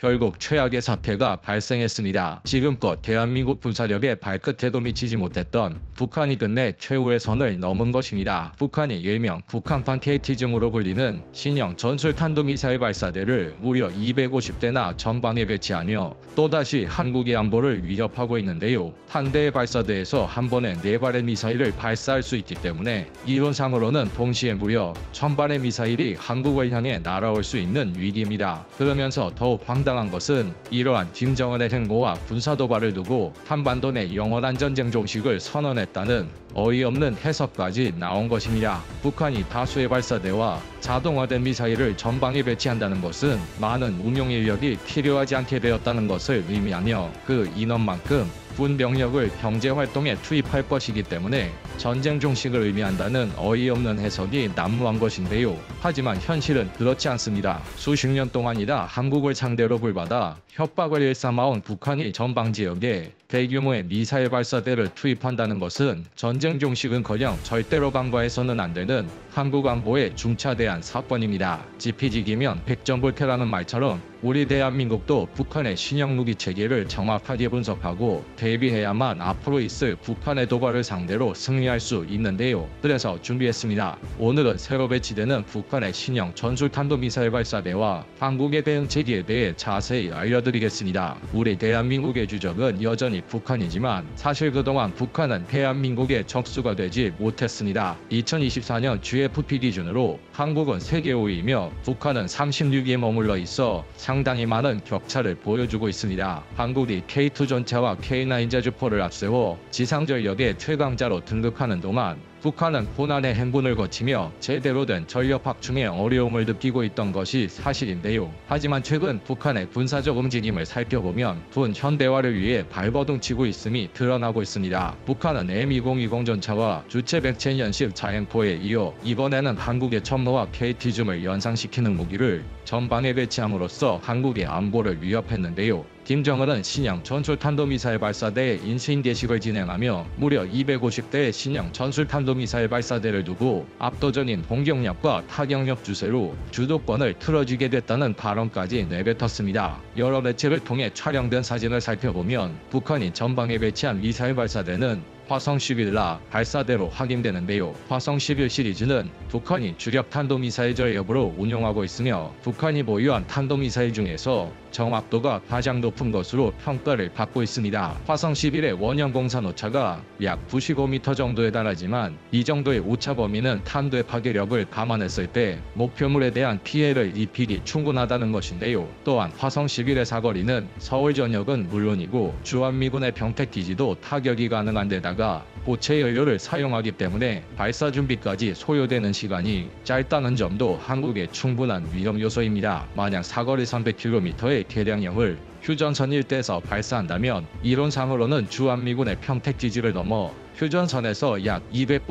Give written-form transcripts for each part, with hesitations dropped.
결국 최악의 사태가 발생했습니다. 지금껏 대한민국 군사력의 발끝에도 미치지 못했던 북한이 끝내 최후의 선을 넘은 것입니다. 북한이 일명 북한판 KT즘으로 불리는 신형 전술탄도미사일 발사대를 무려 250대나 전방에 배치하며 또다시 한국의 안보를 위협하고 있는데요. 한 대의 발사대에서 한 번에 4발의 미사일을 발사할 수 있기 때문에 이론상으로는 동시에 무려 1000발의 미사일이 한국을 향해 날아올 수 있는 위기입니다. 그러면서 더욱 황당한 것은 이러한 김정은의 행보와 군사도발을 두고 한반도 내 영원한 전쟁 종식을 선언했다는 어이없는 해석까지 나온 것입니다. 북한이 다수의 발사대와 자동화된 미사일을 전방에 배치한다는 것은 많은 운용 인력이 필요하지 않게 되었다는 것을 의미하며 그 인원만큼 군 병력을 경제활동에 투입할 것이기 때문에 전쟁 종식을 의미한다는 어이없는 해석이 난무한 것인데요. 하지만 현실은 그렇지 않습니다. 수십 년 동안이나 한국을 상대로 불받아 협박을 일삼아온 북한이 전방 지역에 대규모의 미사일 발사대를 투입한다는 것은 전쟁 종식은커녕 절대로 간과해서는 안 되는 한국 안보에 중차대한 사건입니다. 지피지기면 백전불태라는 말처럼 우리 대한민국도 북한의 신형 무기 체계를 정확하게 분석하고 대비해야만 앞으로 있을 북한의 도발을 상대로 승리할 수 있는데요. 그래서 준비했습니다. 오늘은 새로 배치되는 북한의 신형 전술탄도미사일 발사대와 한국의 대응 체계에 대해 자세히 알려드리겠습니다. 우리 대한민국의 주적은 여전히 북한이지만 사실 그동안 북한은 대한민국의 적수가 되지 못했습니다. 2024년 GFP 기준으로 한국은 세계 5위이며 북한은 36위에 머물러 있어 상당히 많은 격차를 보여주고 있습니다. 한국이 K2 전차와 K9 제주포를 앞세워 지상전력의 최강자로 등극하는 동안 북한은 고난의 행군을 거치며 제대로 된 전력 확충에 어려움을 느끼고 있던 것이 사실인데요. 하지만 최근 북한의 군사적 움직임을 살펴보면 군 현대화를 위해 발버둥치고 있음이 드러나고 있습니다. 북한은 M2020 전차와 주체 100체 연식 자행포에 이어 이번에는 한국의 천모와 KT즘을 연상시키는 무기를 전방에 배치함으로써 한국의 안보를 위협했는데요. 김정은은 신형 전술탄도미사일 발사대의 인수인계식을 진행하며 무려 250대의 신형 전술탄도미사일 발사대를 두고 압도적인 공격력과 타격력 주세로 주도권을 틀어쥐게 됐다는 발언까지 내뱉었습니다. 여러 매체를 통해 촬영된 사진을 살펴보면 북한이 전방에 배치한 미사일 발사대는 화성 11라 발사대로 확인되는데요. 화성 11 시리즈는 북한이 주력 탄도미사일 전력으로 운용하고 있으며 북한이 보유한 탄도미사일 중에서 정확도가 가장 높은 것으로 평가를 받고 있습니다. 화성 11의 원형 공산 오차가 약 95m 정도에 달하지만 이 정도의 오차 범위는 탄도의 파괴력을 감안했을 때 목표물에 대한 피해를 입히기 충분하다는 것인데요. 또한 화성 11의 사거리는 서울 전역은 물론이고 주한미군의 평택기지도 타격이 가능한 데다가 고체 연료를 사용하기 때문에 발사 준비까지 소요되는 시간이 짧다는 점도 한국의 충분한 위험 요소입니다. 만약 사거리 300km의 개량형을 휴전선 일대에서 발사한다면 이론상으로는 주한미군의 평택지지를 넘어 휴전선에서 약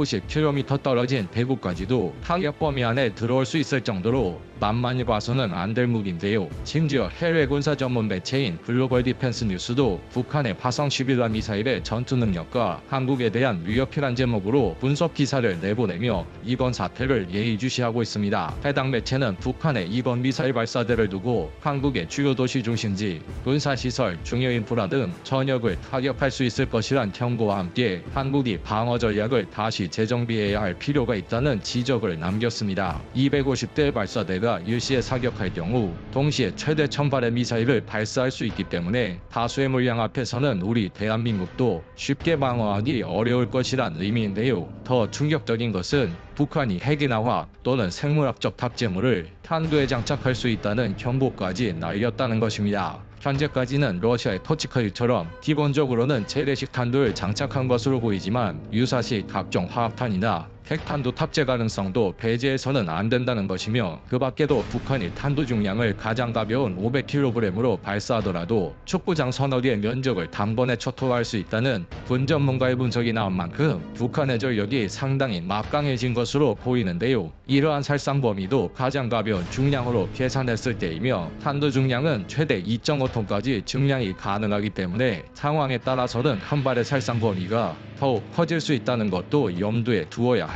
290km 떨어진 대구까지도 타격 범위 안에 들어올 수 있을 정도로 만만히 봐서는 안 될 무기인데요. 심지어 해외 군사 전문 매체인 글로벌 디펜스 뉴스도 북한의 화성 11라 미사일의 전투 능력과 한국에 대한 위협이란 제목으로 분석 기사를 내보내며 이번 사태를 예의주시하고 있습니다. 해당 매체는 북한의 이번 미사일 발사대를 두고 한국의 주요 도시 중심지, 군사시설, 중요 인프라 등 전역을 타격할 수 있을 것이란 경고와 함께 한국이 방어 전략을 다시 재정비해야 할 필요가 있다는 지적을 남겼습니다. 250대 발사대가 일시에 사격할 경우 동시에 최대 1000발의 미사일을 발사할 수 있기 때문에 다수의 물량 앞에서는 우리 대한민국도 쉽게 방어하기 어려울 것이란 의미인데요. 더 충격적인 것은 북한이 핵인화화 또는 생물학적 탑재물을 탄두에 장착할 수 있다는 경보까지 날렸다는 것입니다. 현재까지는 러시아의 토치카유처럼 기본적으로는 재래식 탄두를 장착한 것으로 보이지만 유사시 각종 화학탄이나 핵탄두 탑재 가능성도 배제해서는 안 된다는 것이며 그 밖에도 북한이 탄두 중량을 가장 가벼운 500kg으로 발사하더라도 축구장 서너 개의 면적을 단번에 초토화할 수 있다는 군 전문가의 분석이 나온 만큼 북한의 전력이 상당히 막강해진 것으로 보이는데요. 이러한 살상 범위도 가장 가벼운 중량으로 계산했을 때이며 탄두 중량은 최대 2.5톤까지 증량이 가능하기 때문에 상황에 따라서는 한 발의 살상 범위가 더욱 커질 수 있다는 것도 염두에 두어야 할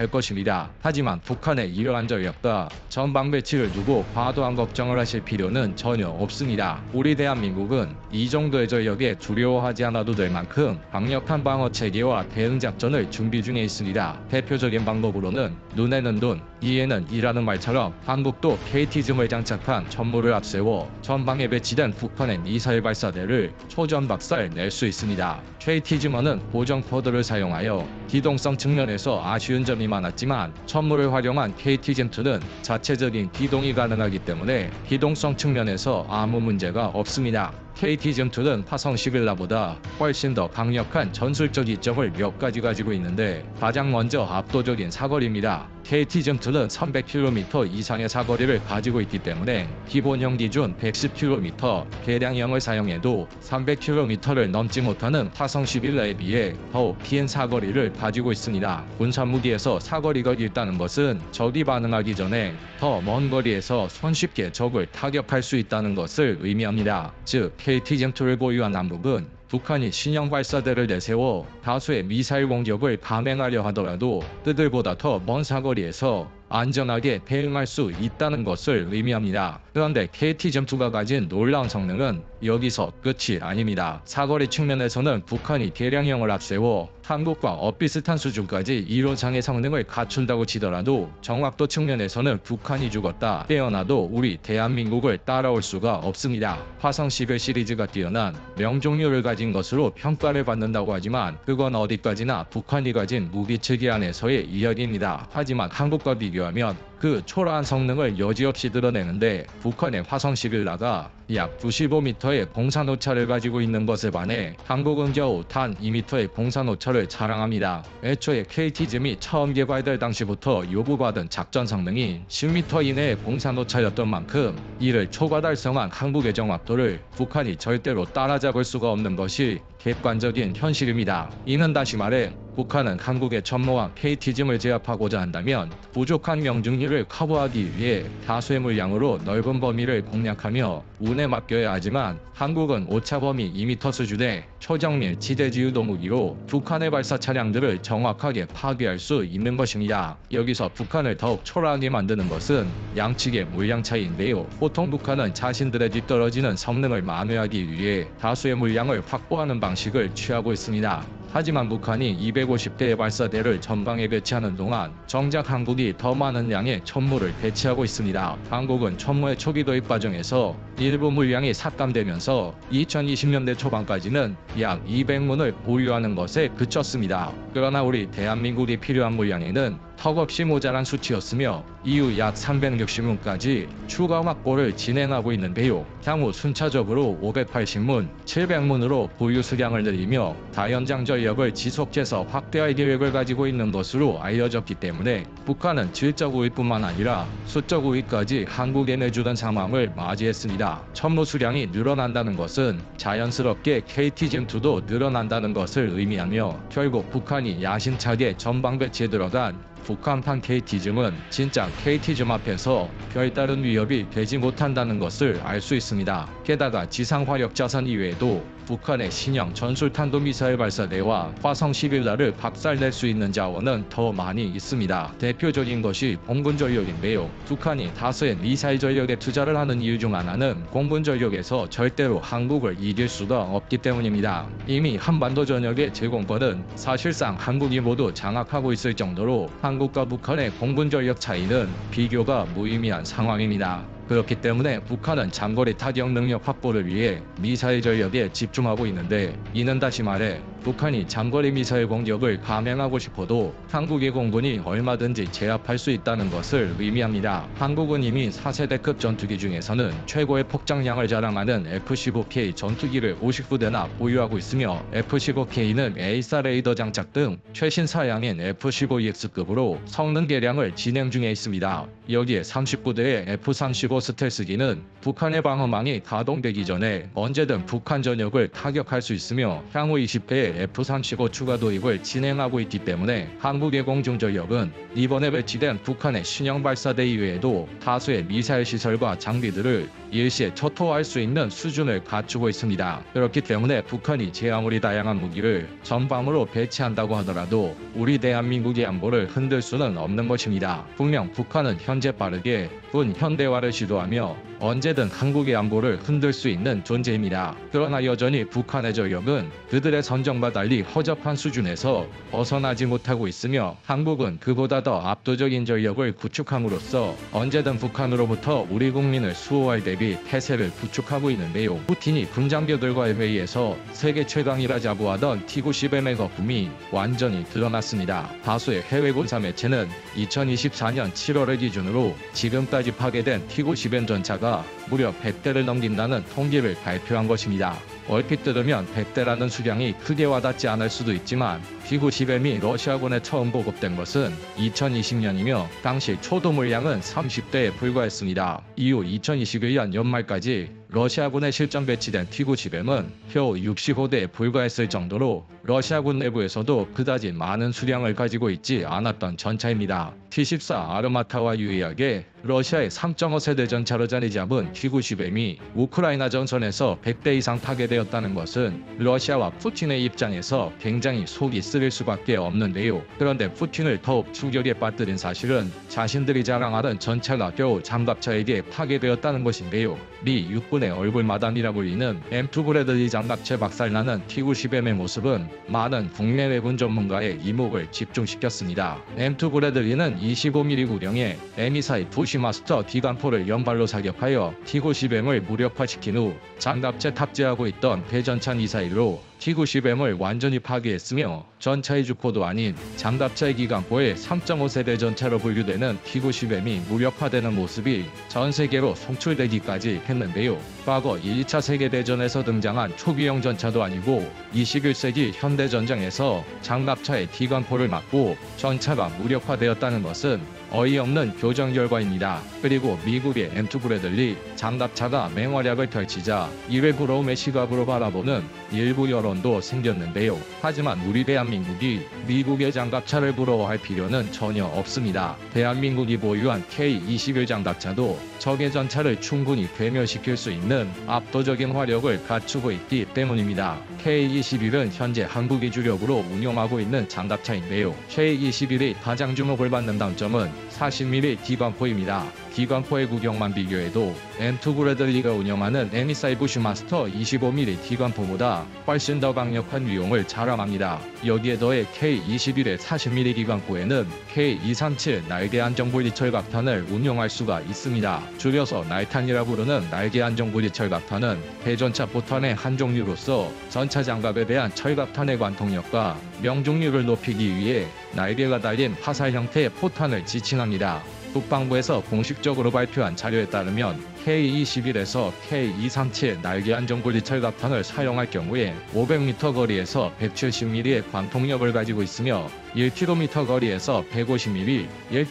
할 것입니다. 하지만 북한의 이러한 전략과 전방 배치를 두고 과도한 걱정을 하실 필요는 전혀 없습니다. 우리 대한민국은 이 정도의 전력에 두려워하지 않아도 될 만큼 강력한 방어 체계와 대응 작전을 준비 중에 있습니다. 대표적인 방법으로는 눈에는 눈, 이에는 이라는 말처럼 한국도 KT즘을 장착한 천무를 앞세워 전방에 배치된 북한의 미사일 발사대를 초전박살 낼 수 있습니다. KT즘은 고정 포드를 사용하여 기동성 측면에서 아쉬운 점이 많았지만 천무를 활용한 KT즘2는 자체적인 기동이 가능하기 때문에 기동성 측면에서 아무 문제가 없습니다. KT즘2는 화성 11라보다 훨씬 더 강력한 전술적 이점을 몇 가지 가지고 있는데 가장 먼저 압도적인 사거리입니다. KT즘2는 300km 이상의 사거리를 가지고 있기 때문에 기본형 기준 110km 개량형을 사용해도 300km를 넘지 못하는 화성 11라에 비해 더욱 긴 사거리를 가지고 있습니다. 군사무기에서 사거리가 길다는 것은 적이 반응하기 전에 더 먼 거리에서 손쉽게 적을 타격할 수 있다는 것을 의미합니다. 즉 KT즘2를 보유한 한국은 북한이 신형 발사대를 내세워 다수의 미사일 공격을 감행하려 하더라도 그들보다 더 먼 사거리에서 안전하게 대응할 수 있다는 것을 의미합니다. 그런데 KT즘2가 가진 놀라운 성능은 여기서 끝이 아닙니다. 사거리 측면에서는 북한이 개량형을 앞세워 한국과 엇비슷한 수준까지 이론상의 성능을 갖춘다고 치더라도 정확도 측면에서는 북한이 죽었다 깨어나도 우리 대한민국을 따라올 수가 없습니다. 화성 11 시리즈가 뛰어난 명중률을 가진 것으로 평가를 받는다고 하지만 그건 어디까지나 북한이 가진 무기 체계 안에서의 이야기입니다. 하지만 한국과 비교하면 그 초라한 성능을 여지없이 드러내는데 북한의 화성 11라가 약 95m의 공산 오차를 가지고 있는 것에 반해 한국은 겨우 단 2m의 공산 오차를 자랑합니다. 애초에 KT즘이 처음 개발될 당시부터 요구받은 작전 성능이 10m 이내의 공산 오차였던 만큼 이를 초과 달성한 한국의 정확도를 북한이 절대로 따라잡을 수가 없는 것이 객관적인 현실입니다. 이는 다시 말해 북한은 한국의 천무와 KT즘을 제압하고자 한다면 부족한 명중률을 커버하기 위해 다수의 물량으로 넓은 범위를 공략하며 운에 맡겨야 하지만 한국은 오차 범위 2m 수준의 초정밀 지대지유도 무기로 북한의 발사 차량들을 정확하게 파괴할 수 있는 것입니다. 여기서 북한을 더욱 초라하게 만드는 것은 양측의 물량 차이인데요. 보통 북한은 자신들의 뒤떨어지는 성능을 만회하기 위해 다수의 물량을 확보하는 방식을 취하고 있습니다. 하지만 북한이 250대의 발사대를 전방에 배치하는 동안 정작 한국이 더 많은 양의 천무를 배치하고 있습니다. 한국은 천무의 초기 도입 과정에서 일부 물량이 삭감되면서 2020년대 초반까지는 약 200문을 보유하는 것에 그쳤습니다. 그러나 우리 대한민국이 필요한 물량에는 턱없이 모자란 수치였으며 이후 약 360문까지 추가 확보를 진행하고 있는데요. 향후 순차적으로 580문, 700문으로 보유 수량을 늘리며 다연장 전력을 지속해서 확대할 계획을 가지고 있는 것으로 알려졌기 때문에 북한은 질적 우위뿐만 아니라 수적 우위까지 한국에 내주던 상황을 맞이했습니다. 천무 수량이 늘어난다는 것은 자연스럽게 KT즘2도 늘어난다는 것을 의미하며 결국 북한이 야심차게 전방 배치에 들어간 북한판 KT즘은 진짜 KT즘 앞에서 별다른 위협이 되지 못한다는 것을 알 수 있습니다. 게다가 지상 화력 자산 이외에도 북한의 신형 전술탄도미사일 발사대와 화성 11라를 박살낼 수 있는 자원은 더 많이 있습니다. 대표적인 것이 공군 전력인데요. 북한이 다수의 미사일 전력에 투자를 하는 이유 중 하나는 공군 전력에서 절대로 한국을 이길 수가 없기 때문입니다. 이미 한반도 전역의 제공권은 사실상 한국이 모두 장악하고 있을 정도로 한국과 북한의 공군 전력 차이는 비교가 무의미한 상황입니다. 그렇기 때문에 북한은 장거리 타격 능력 확보를 위해 미사일 전력에 집중하고 있는데 이는 다시 말해 북한이 장거리 미사일 공격을 감행하고 싶어도 한국의 공군이 얼마든지 제압할 수 있다는 것을 의미합니다. 한국은 이미 4세대급 전투기 중에서는 최고의 폭장량을 자랑하는 F-15K 전투기를 50부대나 보유하고 있으며 F-15K는 A4 레이더 장착 등 최신 사양인 F-15EX급으로 성능 개량을 진행 중에 있습니다. 여기에 30부대의 F-35 스텔스기는 북한의 방어망이 가동되기 전에 언제든 북한 전역을 타격할 수 있으며 향후 20대의 F-35 추가 도입을 진행하고 있기 때문에 한국의 공중전력은 이번에 배치된 북한의 신형 발사대 이외에도 다수의 미사일 시설과 장비들을 일시에 초토화할 수 있는 수준을 갖추고 있습니다. 그렇기 때문에 북한이 제 아무리 다양한 무기를 전방으로 배치한다고 하더라도 우리 대한민국의 안보를 흔들 수는 없는 것입니다. 분명 북한은 현재 빠르게 현대화를 시도하며 언제든 한국의 안보를 흔들 수 있는 존재입니다. 그러나 여전히 북한의 전력은 그들의 선정과 달리 허접한 수준에서 벗어나지 못하고 있으며 한국은 그보다 더 압도적인 전력을 구축함으로써 언제든 북한으로부터 우리 국민을 수호할 대비 태세를 구축하고 있는데요. 푸틴이 군장교들과의 회의에서 세계 최강이라 자부하던 T-90M의 거품이 완전히 드러났습니다. 다수의 해외 군사 매체는 2024년 7월을 기준으로 지금까지 파괴된 T-90M 전차가 무려 100대를 넘긴다는 통계를 발표한 것입니다. 얼핏 들으면 100대라는 수량이 크게 와닿지 않을 수도 있지만 T-90M이 러시아군에 처음 보급된 것은 2020년이며 당시 초도 물량은 30대에 불과했습니다. 이후 2021년 연말까지 러시아군에 실전 배치된 T-90M은 겨우 65대에 불과했을 정도로 러시아군 내부에서도 그다지 많은 수량을 가지고 있지 않았던 전차입니다. T-14 아르마타와 유의하게 러시아의 3.5세대 전차로 자리 잡은 T-90M이 우크라이나 전선에서 100대 이상 파괴되었다는 것은 러시아와 푸틴의 입장에서 굉장히 속이 쓰릴 수밖에 없는데요. 그런데 푸틴을 더욱 충격에 빠뜨린 사실은 자신들이 자랑하던 전차가 겨우 장갑차에게 파괴되었다는 것인데요. 미 육군의 얼굴마담이라 불리는 M2 브래들리 장갑차 박살나는 T-90M의 모습은 많은 국내 외군 전문가의 이목을 집중시켰습니다. M2 브래들리는 25mm 구령의 M24 부시마스터 기관포를 연발로 사격하여 T-90M을 무력화시킨 후 장갑차에 탑재하고 있던 대전차 미사일로 T-90M을 완전히 파괴했으며 전차의 주포도 아닌 장갑차의 기관포의 3.5세대 전차로 분류되는 T-90M이 무력화되는 모습이 전 세계로 송출되기까지 했는데요. 과거 2차 세계대전에서 등장한 초기형 전차도 아니고 21세기 현대전장에서 장갑차의 기관포를 맞고 전차가 무력화되었다는 것은 어이없는 교정 결과입니다. 그리고 미국의 M2 브래들리 장갑차가 맹활약을 펼치자 이를 부러움의 시각으로 바라보는 일부 여론도 생겼는데요. 하지만 우리 대한민국이 미국의 장갑차를 부러워할 필요는 전혀 없습니다. 대한민국이 보유한 K-21 장갑차도 적의 전차를 충분히 괴멸시킬 수 있는 압도적인 화력을 갖추고 있기 때문입니다. K-21은 현재 한국이 주력으로 운용하고 있는 장갑차인데요. K-21이 가장 주목을 받는 단점은 40mm 기관포입니다. 기관포의 구경만 비교해도 M2 브래들리가 운영하는 M24 부시마스터 25mm 기관포보다 훨씬 더 강력한 위용을 자랑합니다. 여기에 더해 K-21의 40mm 기관포에는 K237 날개 안정 분리 철갑탄을 운용할 수가 있습니다. 줄여서 날탄이라 부르는 날개 안정 분리 철갑탄은 대전차 포탄의 한 종류로서 전차 장갑에 대한 철갑탄의 관통력과 명중률을 높이기 위해 날개가 달린 화살 형태의 포탄을 지칭합니다. 국방부에서 공식적으로 발표한 자료에 따르면 K-21에서 K237 날개 안정 분리 철갑탄을 사용할 경우에 500m 거리에서 170mm의 관통력을 가지고 있으며 1km 거리에서 150mm,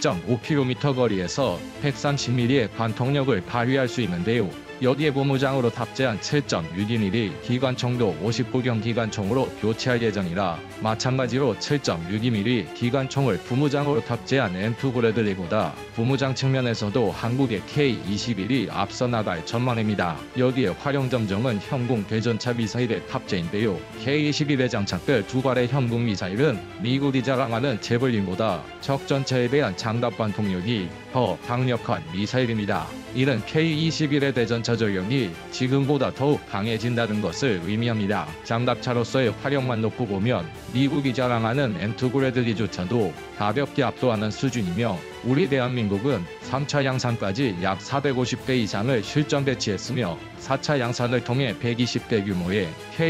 1.5km 거리에서 130mm의 관통력을 발휘할 수 있는데요. 여기에 고무장으로 탑재한 7.62mm 기관총도 59경 기관총으로 교체할 예정이라 마찬가지로 7.62mm 기관총을 부무장으로 탑재한 M2 브래들리보다 부무장 측면에서도 한국의 K-21이 앞서 나갈 전망입니다. 여기에 활용 점정은 현궁 대전차 미사일의 탑재인데요. K-21의 장착될 두 발의 현궁 미사일은 미국이 자랑하는 제블린보다 적 전차에 대한 장갑 관통력이 더 강력한 미사일입니다. 이는 K-21의 대전차 전력이 지금보다 더욱 강해진다는 것을 의미합니다. 장갑차로서의 활용만 놓고 보면 미국이 자랑하는 M2 브래들리조차도 가볍게 압도하는 수준이며 우리 대한민국은 3차 양산까지 약 450대 이상을 실전 배치했으며 4차 양산을 통해 120대 규모의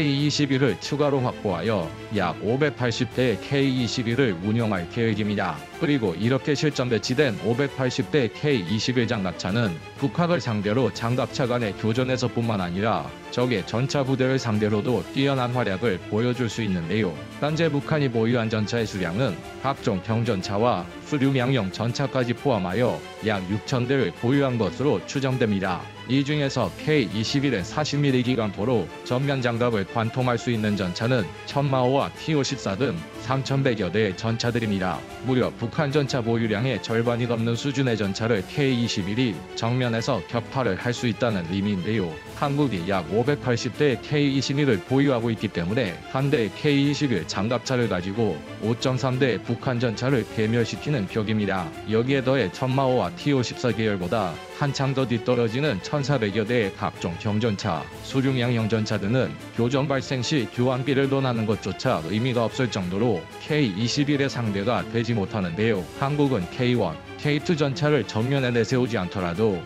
K-21을 추가로 확보하여 약 580대의 K-21을 운용할 계획입니다. 그리고 이렇게 실전 배치된 580대 K-21 장갑차는 북한을 상대로 장갑차 간의 교전에서뿐만 아니라 적의 전차 부대를 상대로도 뛰어난 활약을 보여줄 수 있는데요. 현재 북한이 보유한 전차의 수량은 각종 경전차와 수륙양용 전차까지 포함하여 약 6,000대를 보유한 것으로 추정됩니다. 이 중에서 K-21의 40mm 기관포로 전면 장갑을 관통할 수 있는 전차는 천마호와 T-54 등 3,100여 대의 전차들입니다. 무려 북한 전차 보유량의 절반이 넘는 수준의 전차를 K-21이 정면에서 격파를 할 수 있다는 의미인데요. 한국이 약 580대의 K-21을 보유하고 있기 때문에 한 대의 K-21 장갑차를 가지고 5.3대의 북한 전차를 괴멸시키는 격입니다. 여기에 더해 천마호와 T-54 계열보다 한참 더 뒤떨어지는 1,400여 대의 각종 경전차, 수륙양형 전차 등은 교전 발생 시 교환비를 논하는 것조차 의미가 없을 정도로 K-21의 상대가 되지 못하는데요. 한국은 K-1, K-2 전차를 정면에 내세우지 않더라도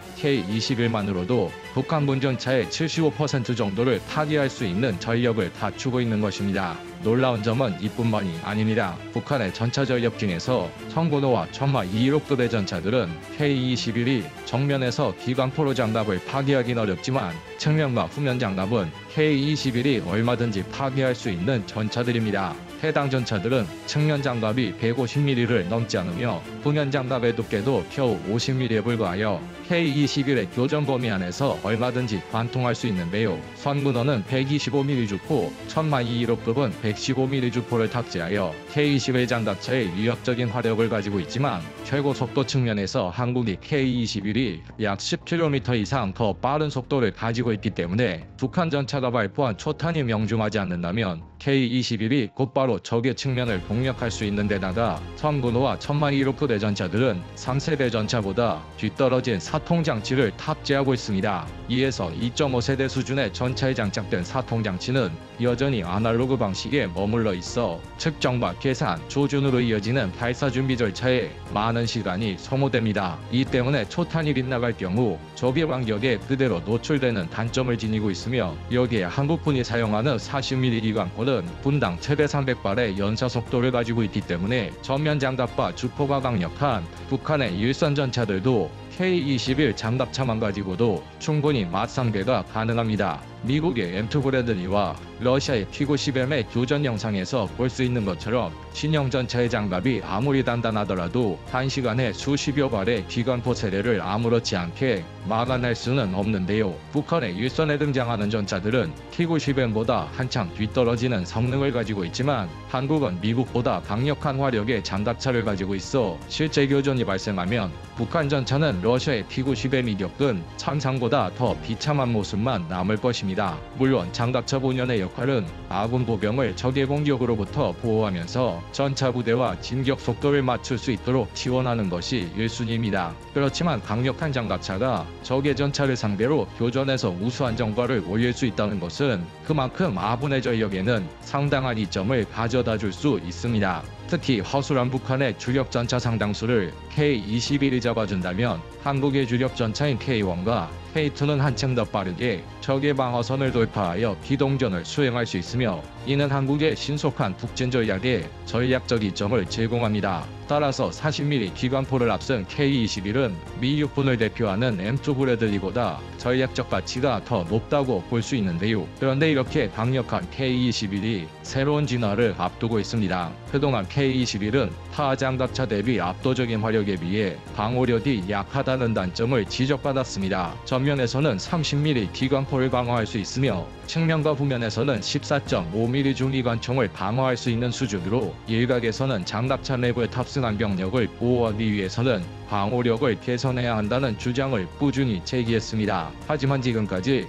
K-21만으로도 북한군 전차의 75% 정도를 파괴할 수 있는 전력을 갖추고 있는 것입니다. 놀라운 점은 이뿐만이 아닙니다. 북한의 전차 전력 중에서 청군호와 천마 216급의 전차들은 K-21이 정면에서 기관포로 장갑을 파괴하긴 어렵지만 측면과 후면 장갑은 K-21이 얼마든지 파괴할 수 있는 전차들입니다. 해당 전차들은 측면 장갑이 150mm를 넘지 않으며 후면 장갑의 두께도 겨우 50mm에 불과하여 K-21의 교전 범위 안에서 얼마든지 관통할 수 있는데요. 선군호는 125mm 주포, 천마 216급은 115mm 주포를 탑재하여 K-21 장갑차의 위협적인 화력을 가지고 있지만 최고 속도 측면에서 한국이 K-21이 약 10km 이상 더 빠른 속도를 가지고 있기 때문에 북한 전차가 발포한 초탄이 명중하지 않는다면 K-21이 곧바로 적의 측면을 공략할 수 있는 데다가 선군호와 천마 216급 전차들은 3세대 전차보다 뒤떨어진 사통장치를 탑재하고 있습니다. 이에서 2.5세대 수준의 전차에 장착된 사통장치는 여전히 아날로그 방식에 머물러 있어 측정과 계산, 조준으로 이어지는 발사 준비 절차에 많은 시간이 소모됩니다. 이 때문에 초탄이 빗나갈 경우 적의 반격에 그대로 노출되는 단점을 지니고 있으며 여기에 한국군이 사용하는 40mm 기관포는 분당 최대 300발의 연사 속도를 가지고 있기 때문에 전면 장갑과 주포가 강력한 북한의 일선 전차들도 K-21 장갑차만 가지고도 충분히 맞상대가 가능합니다. 미국의 M2 브래들리와 러시아의 T-90M의 교전 영상에서 볼 수 있는 것처럼 신형 전차의 장갑이 아무리 단단하더라도 단시간에 수십여 발의 기관포 세례를 아무렇지 않게 막아낼 수는 없는데요. 북한의 일선에 등장하는 전차들은 T-90M보다 한창 뒤떨어지는 성능을 가지고 있지만 한국은 미국보다 강력한 화력의 장갑차를 가지고 있어 실제 교전이 발생하면 북한 전차는 러시아의 T-90M이 겪은 참상보다 더 비참한 모습만 남을 것입니다. 물론 장갑차 본연의 역할은 아군 보병을 적의 공격으로부터 보호하면서 전차 부대와 진격 속도를 맞출 수 있도록 지원하는 것이 1순위입니다. 그렇지만 강력한 장갑차가 적의 전차를 상대로 교전에서 우수한 성과를 올릴 수 있다는 것은 그만큼 아군의 전력에는 상당한 이점을 가져다 줄 수 있습니다. 특히 허술한 북한의 주력 전차 상당수를 K-21이 잡아준다면 한국의 주력 전차인 K-1과 K-2는 한층 더 빠르게 적의 방어선을 돌파하여 기동전을 수행할 수 있으며 이는 한국의 신속한 북진 전략에 전략적 이점을 제공합니다. 따라서 40mm 기관포를 앞선 K-21은 미 육군을 대표하는 M2 브래들리보다 전략적 가치가 더 높다고 볼 수 있는데요. 그런데 이렇게 강력한 K-21이 새로운 진화를 앞두고 있습니다. 그동안 K-21은 타 장갑차 대비 압도적인 화력에 비해 방어력이 약하다는 단점을 지적받았습니다. 전면에서는 30mm 기관포를 방어할 수 있으며 측면과 후면에서는 14.5mm 중기관총을 방어할 수 있는 수준으로 일각에서는 장갑차 내부에 탑승한 병력을 보호하기 위해서는 방어력을 개선해야 한다는 주장을 꾸준히 제기했습니다. 하지만 지금까지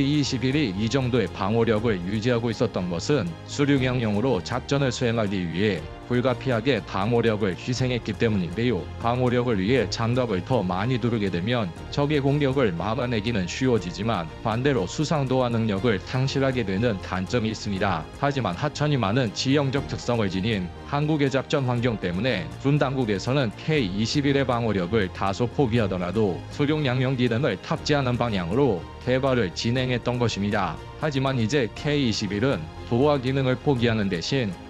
K-21이 이 정도의 방어력을 유지하고 있었던 것은 수륙양용으로 작전을 수행하기 위해 불가피하게 방어력을 희생했기 때문인데요. 방어력을 위해 장갑을 더 많이 두르게 되면 적의 공격을 막아내기는 쉬워지지만 반대로 수상도와 능력을 상실하게 되는 단점이 있습니다. 하지만 하천이 많은 지형적 특성을 지닌 한국의 작전 환경 때문에 군 당국에서는 K-21의 방어력을 다소 포기하더라도 수륙양용 기능을 탑재하는 방향으로 개발을 진행했던 것입니다. 하지만 이제 K-21은 도하 기능을 포기하는 대신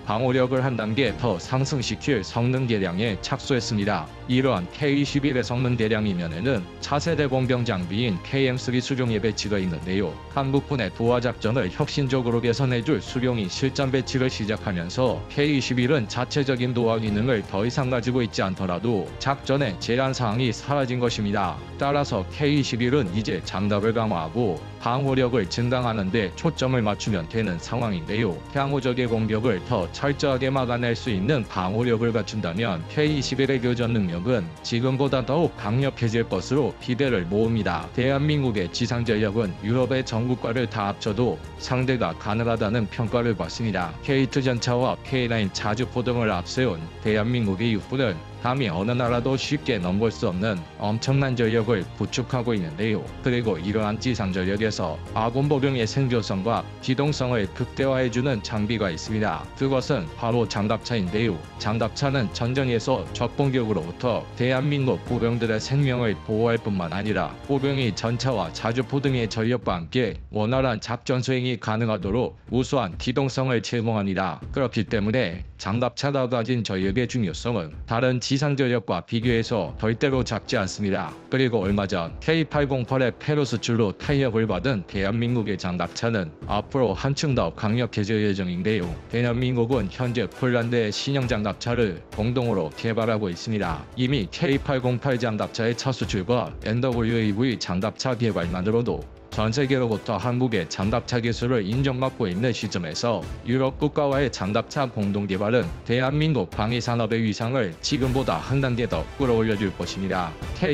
방호력을 한 단계 더 상승시킬 성능 개량에 착수했습니다. 이러한 K-21의 성능 개량이면에는 차세대 공병 장비인 KM3 수룡에 배치가 있는데요. 한국군의 도하 작전을 혁신적으로 개선해줄 수룡이 실전 배치를 시작하면서 K-21은 자체적인 도하 기능을 더 이상 가지고 있지 않더라도 작전의 제한 사항이 사라진 것입니다. 따라서 K-21은 이제 장갑을 강화하고 방호력을 증강하는 데 초점을 맞추면 되는 상황인데요. 향후적의 공격을 더 철저하게 막아낼 수 있는 방호력을 갖춘다면 K-21의 교전 능력은 지금보다 더욱 강력해질 것으로 기대를 모읍니다. 대한민국의 지상전력은 유럽의 전국과를 다 합쳐도 상대가 가능하다는 평가를 받습니다. K2 전차와 K9 자주포 등을 앞세운 대한민국의 육군은 감히 어느 나라도 쉽게 넘볼 수 없는 엄청난 전력을 구축하고 있는데요. 그리고 이러한 지상 전력에서 아군 보병의 생존성과機動성을 극대화해주는 장비가 있습니다. 그것은 바로 장갑차인데요. 장갑차는 전쟁에서 적공격으로부터 대한민국 보병들의 생명을 보호할 뿐만 아니라 보병이 전차와 자주포 등의 전력과 함께 원활한 작전 수행이 가능하도록 우수한機動성을 제공합니다. 그렇기 때문에 장갑차가 가진 전력의 중요성은 다른 지상 전력과 비교해서 절대로 작지 않습니다. 그리고 얼마 전 K808의 폐로 수출로 타협을 받은 대한민국의 장갑차는 앞으로 한층 더 강력해질 예정인데요. 대한민국은 현재 폴란드의 신형 장갑차를 공동으로 개발하고 있습니다. 이미 K808 장갑차의 첫 수출과 NWAV 장갑차 개발만으로도 전 세계로부터 한국의 장갑차 기술을 인정받고 있는 시점에서 유럽 국가와의 장갑차 공동 개발은 대한민국 방위산업의 위상을 지금보다 한 단계 더 끌어올려줄 것입니다.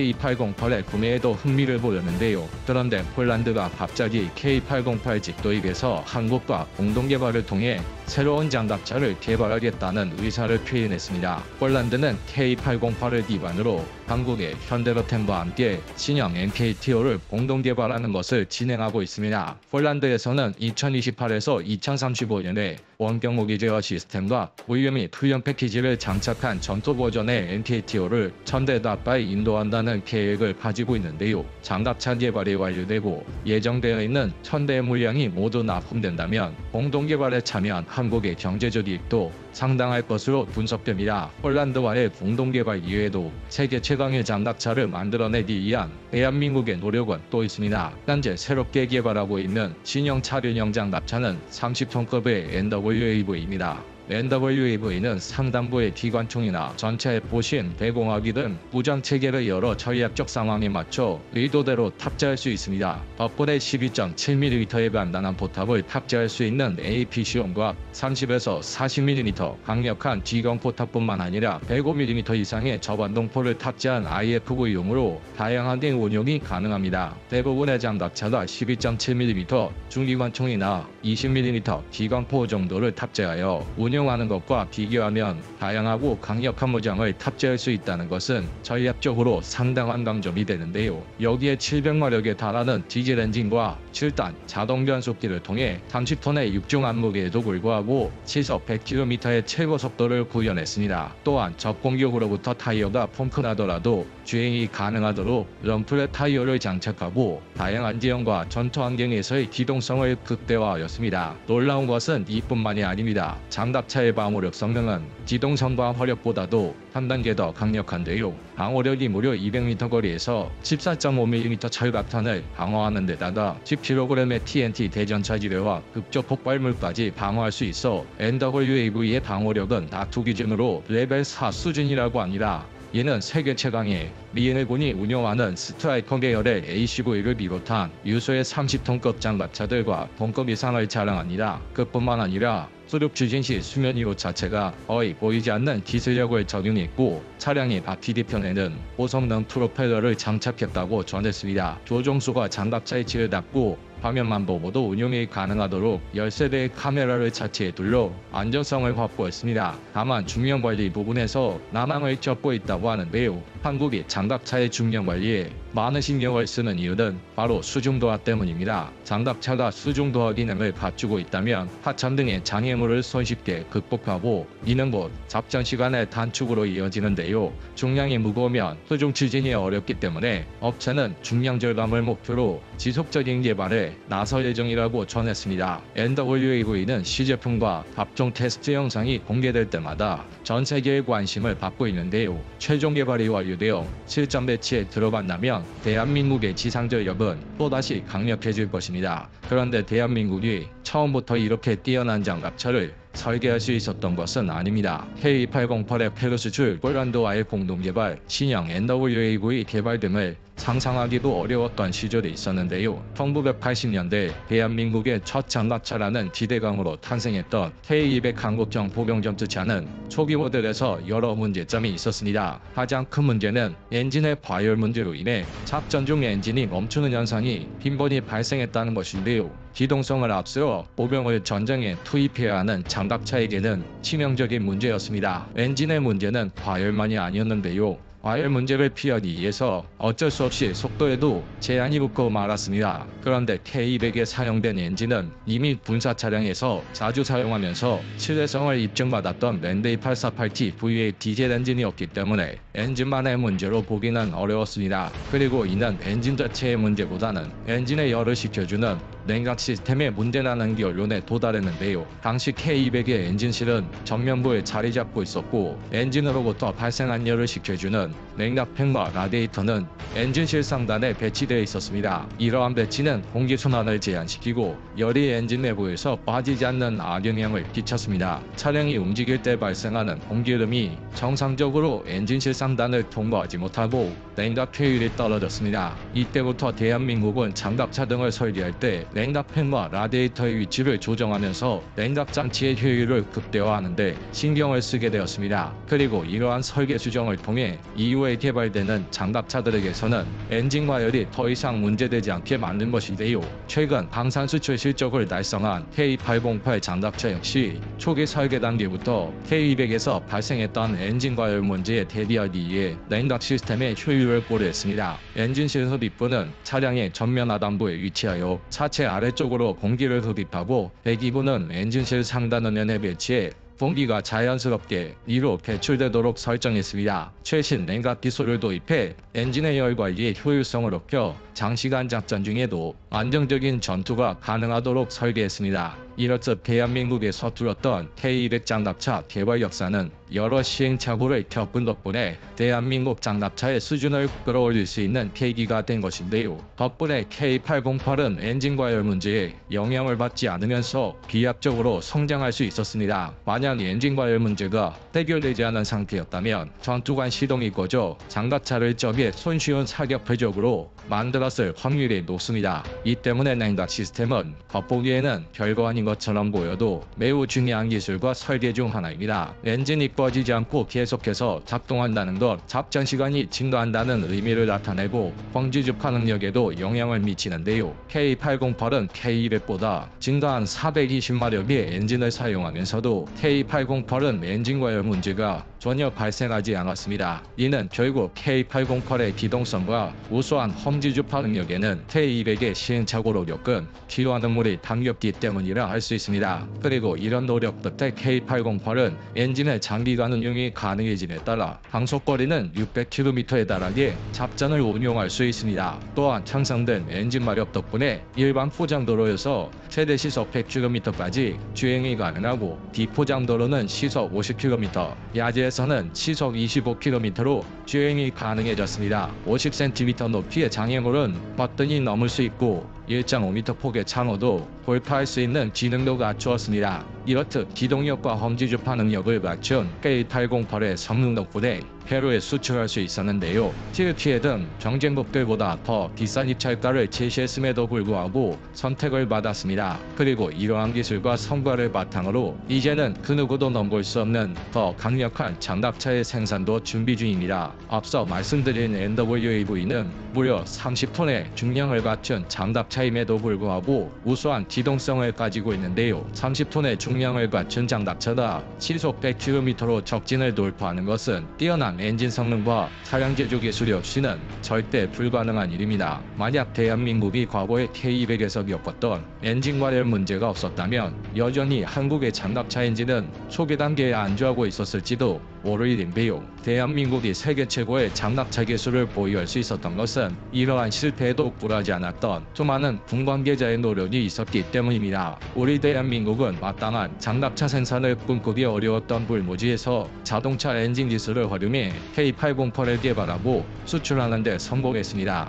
K808의 구매에도 흥미를 보였는데요. 그런데 폴란드가 갑자기 K808 직도입에서 한국과 공동 개발을 통해 새로운 장갑차를 개발하겠다는 의사를 표현했습니다. 폴란드는 K808을 기반으로 한국의 현대로템과 함께 신형 NKTO를 공동 개발하는 것을 진행하고 있습니다. 폴란드에서는 2028에서 2035년에 원격 무기 제어 시스템과 훈련 및 훈련 패키지를 장착한 전투 버전의 NKTO를 1000대 가까이 인도한다는 계획을 가지고 있는데요. 장갑차 개발이 완료되고 예정되어 있는 1000대의 물량이 모두 납품된다면 공동 개발에 참여한 한국의 경제적 이익도 상당할 것으로 분석됩니다. 폴란드와의 공동 개발 이외에도 세계 최강의 장갑차를 만들어내기 위한 대한민국의 노력은 또 있습니다. 현재 새롭게 개발하고 있는 신형 차륜형 장갑차는 30톤급의 NWAV입니다. NWAV는 상단부의 기관총이나 전차의 보신, 대공화기 등 무장 체계를 여러 전략적 상황에 맞춰 의도대로 탑재할 수 있습니다. 덕분에 12.7mm의 간단한 포탑을 탑재할 수 있는 APC용과 30에서 40mm 강력한 지경 포탑뿐만 아니라 105mm 이상의 저반동포를 탑재한 IFV용으로 다양하게 운용이 가능합니다. 대부분의 장갑차가 12.7mm 중기관총이나 20mm 기관포 정도를 탑재하여 운용하는 것과 비교하면 다양하고 강력한 무장을 탑재할 수 있다는 것은 전략적으로 상당한 강점이 되는데요. 여기에 700마력에 달하는 디젤 엔진과 7단 자동 변속기를 통해 30톤의 육중 암무게에도 불구하고 시속 100km의 최고 속도를 구현했습니다. 또한 적공격으로부터 타이어가 펑크나더라도 주행이 가능하도록 럼플렛 타이어를 장착하고 다양한 지형과 전투 환경에서의 기동성을 극대화하였습니다. 놀라운 것은 이뿐만이 아닙니다. 장갑차의 방호력 성능은 기동성과 화력보다도 한 단계 더 강력한데요. 방호력이 무려 200m 거리에서 14.5mm 철갑탄을 방어하는 데다가 10kg의 TNT 대전차 지뢰와 극적 폭발물까지 방어할 수 있어 NWAV의 방호력은 나투 기준으로 레벨 4 수준이라고 합니다. 이는 세계 최강의 미해군이 운용하는 스트라이커 계열의 AC-9를 비롯한 유소의 30톤급 장갑차들과 동급 이상을 자랑합니다. 그뿐만 아니라 수륙 추진 시 수면 위로 자체가 거의 보이지 않는 기술력을 적용했고 차량의 바퀴 뒤편에는 고성능 프로펠러를 장착했다고 전했습니다. 조종수가 장갑차 위치를 닫고 화면만 보고도 운용이 가능하도록 10세대의 카메라를 차체에 둘러 안전성을 확보했습니다. 다만 중량관리 부분에서 난항을 겪고 있다고 하는데요. 한국이 장갑차의 중량관리에 많은 신경을 쓰는 이유는 바로 수중도화 때문입니다. 장갑차가 수중도화 기능을 갖추고 있다면 하천 등의 장애물을 손쉽게 극복하고 이는 곧 작전 시간의 단축으로 이어지는데요. 중량이 무거우면 수중 추진이 어렵기 때문에 업체는 중량 절감을 목표로 지속적인 개발에 나설 예정이라고 전했습니다. NWAV는 시제품과 각종 테스트 영상이 공개될 때마다 전 세계의 관심을 받고 있는데요. 최종 개발이 완료되어 실전 배치에 들어간다면 대한민국의 지상전력은 또다시 강력해질 것입니다. 그런데 대한민국이 처음부터 이렇게 뛰어난 장갑차를 설계할 수 있었던 것은 아닙니다. K808의 페르수출 폴란드와의 공동개발, 신형 NWAV 개발 등을 상상하기도 어려웠던 시절이 있었는데요. 1980년대 대한민국의 첫 장갑차라는 기대감으로 탄생했던 K200 한국형 보병전투차는 초기 모델에서 여러 문제점이 있었습니다. 가장 큰 문제는 엔진의 과열 문제로 인해 작전 중 엔진이 멈추는 현상이 빈번히 발생했다는 것인데요. 기동성을 앞세워 보병을 전쟁에 투입해야 하는 장갑차에게는 치명적인 문제였습니다. 엔진의 문제는 과열만이 아니었는데요. 과열 문제를 피하기 위해서 어쩔 수 없이 속도에도 제한이 붙고 말았습니다. 그런데 K200에 사용된 엔진은 이미 군사 차량에서 자주 사용하면서 신뢰성을 입증받았던 랜데이 848T V8 디젤 엔진이었기 때문에 엔진만의 문제로 보기는 어려웠습니다. 그리고 이는 엔진 자체의 문제보다는 엔진의 열을 식혀주는 냉각 시스템의 문제라는 결론에 도달했는데요. 당시 K200의 엔진실은 전면부에 자리 잡고 있었고 엔진으로부터 발생한 열을 식혀주는 냉각팬과 라디에이터는 엔진실 상단에 배치되어 있었습니다. 이러한 배치는 공기순환을 제한시키고 열이 엔진 내부에서 빠지지 않는 악영향을 끼쳤습니다. 차량이 움직일 때 발생하는 공기흐름이 정상적으로 엔진실 상단을 통과하지 못하고 냉각 효율이 떨어졌습니다. 이때부터 대한민국은 장갑차 등을 설계할 때 냉각팬과 라디에이터의 위치를 조정하면서 냉각 장치의 효율을 극대화하는 데 신경을 쓰게 되었습니다. 그리고 이러한 설계 수정을 통해 이후에 개발되는 장갑차들에게서는 엔진 과열이 더 이상 문제되지 않게 만든 것인데요. 최근 방산 수출 실적을 달성한 K808 장갑차 역시 초기 설계 단계부터 K200에서 발생했던 엔진 과열 문제에 대비하기 위해 냉각 시스템의 효율을 고려했습니다. 엔진실 흡입부는 차량의 전면 하단부에 위치하여 차체 아래쪽으로 공기를 흡입하고 배기부는 엔진실 상단 은연에 배치해 공기가 자연스럽게 위로 배출되도록 설정했습니다. 최신 냉각 기술을 도입해 엔진의 열 관리의 효율성을 높여 장시간 작전 중에도 안정적인 전투가 가능하도록 설계했습니다. 이렇듯 대한민국에 서툴었던 K200 장갑차 개발 역사는 여러 시행착오를 겪은 덕분에 대한민국 장갑차의 수준을 끌어올릴 수 있는 계기가 된 것인데요. 덕분에 K808은 엔진 과열 문제에 영향을 받지 않으면서 비합적으로 성장할 수 있었습니다. 만약 엔진 과열 문제가 해결되지 않은 상태였다면 전투관 시동이 꺼져 장갑차를 적의 손쉬운 사격 표적으로 만들었을 확률이 높습니다. 이 때문에 냉각 시스템은 겉보기에는 별거 아닌 것처럼 보여도 매우 중요한 기술과 설계 중 하나입니다. 엔진이 꺼지지 않고 계속해서 작동한다는 것, 작전 시간이 증가한다는 의미를 나타내고 광지주파 능력에도 영향을 미치는데요. K808은 K200보다 증가한 420마력의 엔진을 사용하면서도 K808은 엔진 과열 문제가 전혀 발생하지 않았습니다. 이는 결국 K808의 기동성과 우수한 험지주파 능력에는 K200의 시행착오로 겪은 기화 능물이 담겼기 때문이라 할 수 있습니다. 그리고 이런 노력 끝에 K808은 엔진의 장기간 운용이 가능해짐에 따라 항속거리는 600km에 달하게 작전을 운용할 수 있습니다. 또한 향상된 엔진 마력 덕분에 일반 포장도로에서 최대 시속 100km까지 주행이 가능하고 비포장도로는 시속 50km, 야지에서는 시속 25km로 주행이 가능해졌습니다. 50cm 높이의 장애물은 버튼이 넘을 수 있고 1.5m 폭의 창호도 돌파할 수 있는 기능도 갖추었습니다. 이렇듯 기동력과 험지주파 능력을 갖춘 K808의 성능 덕분에 해로에 수출할 수 있었는데요. 틸티에 등 경쟁국들보다 더 비싼 입찰가를 제시했음에도 불구하고 선택을 받았습니다. 그리고 이러한 기술과 성과를 바탕으로 이제는 그 누구도 넘볼 수 없는 더 강력한 장갑차의 생산도 준비 중입니다. 앞서 말씀드린 NWAV는 무려 30톤의 중량을 갖춘 장갑차임에도 불구하고 우수한 기동성을 가지고 있는데요. 30톤의 중량을 갖춘 장갑차가 시속 100km로 적진을 돌파하는 것은 뛰어난 엔진 성능과 차량 제조 기술이 없이는 절대 불가능한 일입니다. 만약 대한민국이 과거에 K200에서 겪었던 엔진 관련 문제가 없었다면 여전히 한국의 장갑차 엔진은 초기 단계에 안주하고 있었을지도 모를 일인데요. 대한민국이 세계 최고의 장갑차 기술을 보유할 수 있었던 것은 이러한 실패에도 굴하지 않았던 수많은 군 관계자의 노력이 있었기 때문입니다. 우리 대한민국은 마땅한 장갑차 생산을 꿈꾸기 어려웠던 불모지에서 자동차 엔진 기술을 활용해 K808을 개발하고 수출하는 데 성공했습니다.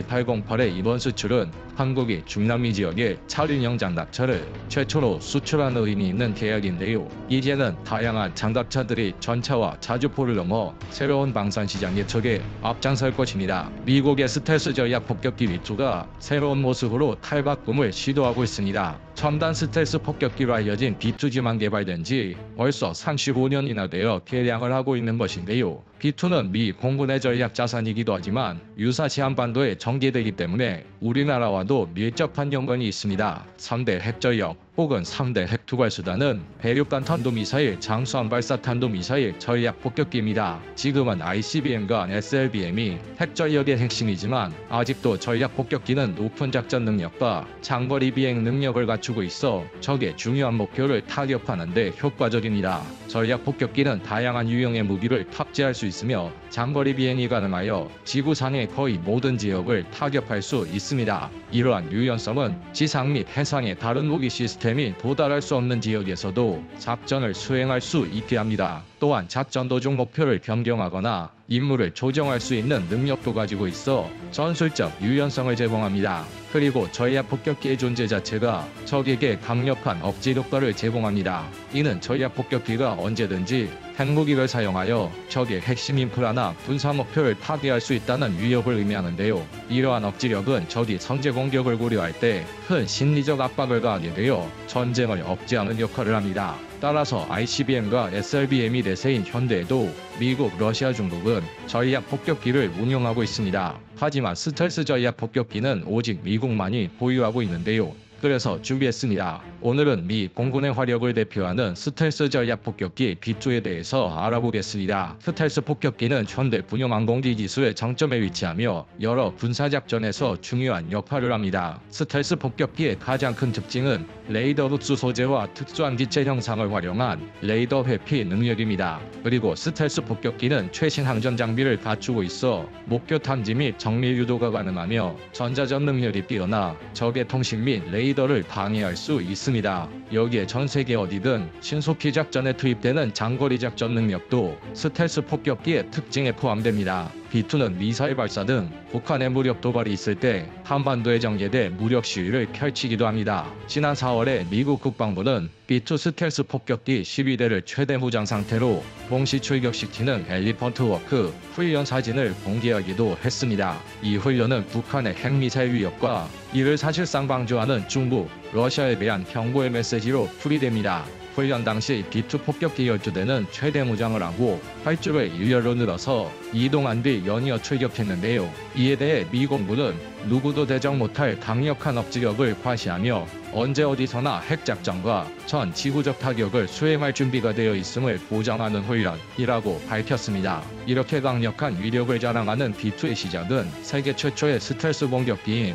K808의 이번 수출은 한국이 중남미 지역에 차륜형 장갑차를 최초로 수출하는 의미 있는 계약인데요. 이제는 다양한 장갑차들이 전차와 자주포를 넘어 새로운 방산 시장 개척에 앞장설 것입니다. 미국의 스텔스 전략 폭격기 V2가 새로운 모습으로 탈바꿈을 시도하고 있습니다. 첨단 스텔스 폭격기로 알려진 V2G만 개발된 지 벌써 35년이나 되어 개량을 하고 있는 것인데요. V2는 미 공군의 전략 자산이기도 하지만 유사시 한반도에 전개되기 때문에 우리나라와도 밀접한 연관이 있습니다. 3대 핵전력 혹은 3대 핵투발수단은 대륙간 탄도미사일, 장수함 발사 탄도미사일 전략 폭격기입니다. 지금은 ICBM과 SLBM이 핵전력의 핵심이지만 아직도 전략 폭격기는 높은 작전 능력과 장거리 비행 능력을 갖추고 있어 적의 중요한 목표를 타격하는 데 효과적입니다. 전략 폭격기는 다양한 유형의 무기를 탑재할 수 있으며 장거리 비행이 가능하여 지구상의 거의 모든 지역을 타격할 수 있습니다. 이러한 유연성은 지상 및 해상의 다른 무기 시스템이 도달할 수 없는 지역에서도 작전을 수행할 수 있게 합니다. 또한 작전 도중 목표를 변경하거나 임무를 조정할 수 있는 능력도 가지고 있어 전술적 유연성을 제공합니다. 그리고 전략 폭격기의 존재 자체가 적에게 강력한 억제 효과를 제공합니다. 이는 전략 폭격기가 언제든지 핵무기를 사용하여 적의 핵심 인프라나 군사 목표를 파괴할 수 있다는 위협을 의미하는데요. 이러한 억지력은 적이 선제 공격을 고려할 때 큰 심리적 압박을 가하게 되어 전쟁을 억제하는 역할을 합니다. 따라서 ICBM과 SLBM이 대세인 현대에도 미국, 러시아, 중국은 전략 폭격기를 운용하고 있습니다. 하지만 스텔스 전략 폭격기는 오직 미국만이 보유하고 있는데요. 그래서 준비했습니다. 오늘은 미 공군의 화력을 대표하는 스텔스 전략 폭격기 V2에 대해서 알아보겠습니다. 스텔스 폭격기는 현대 군용 항공기 기술의 정점에 위치하며 여러 군사작전에서 중요한 역할을 합니다. 스텔스 폭격기의 가장 큰 특징은 레이더 흡수 소재와 특수한 기체 형상을 활용한 레이더 회피 능력입니다. 그리고 스텔스 폭격기는 최신 항전 장비를 갖추고 있어 목표 탐지 및 정밀 유도가 가능하며 전자전 능력이 뛰어나 적의 통신 및 레이더를 방해할 수 있습니다. 여기에 전세계 어디든 신속히 작전에 투입되는 장거리 작전 능력도 스텔스 폭격기의 특징에 포함됩니다. V2는 미사일 발사 등 북한의 무력 도발이 있을 때 한반도에 전개돼 무력 시위를 펼치기도 합니다. 지난 4월에 미국 국방부는 V2 스텔스 폭격기 12대를 최대 무장 상태로 동시 출격시키는 엘리펀트 워크 훈련 사진을 공개하기도 했습니다. 이 훈련은 북한의 핵미사일 위협과 이를 사실상 방조하는 중국, 러시아에 대한 경고의 메시지로 풀이됩니다. 훈련 당시 V2 폭격기 12대는 최대 무장을 하고 8주를 일렬로 늘어서 이동한 뒤 연이어 출격했는데요. 이에 대해 미 공군은 누구도 대적 못할 강력한 억지력을 과시하며 언제 어디서나 핵작전과 전 지구적 타격을 수행할 준비가 되어 있음을 보장하는 훈련이라고 밝혔습니다. 이렇게 강력한 위력을 자랑하는 V2의 시작은 세계 최초의 스텔스 공격기인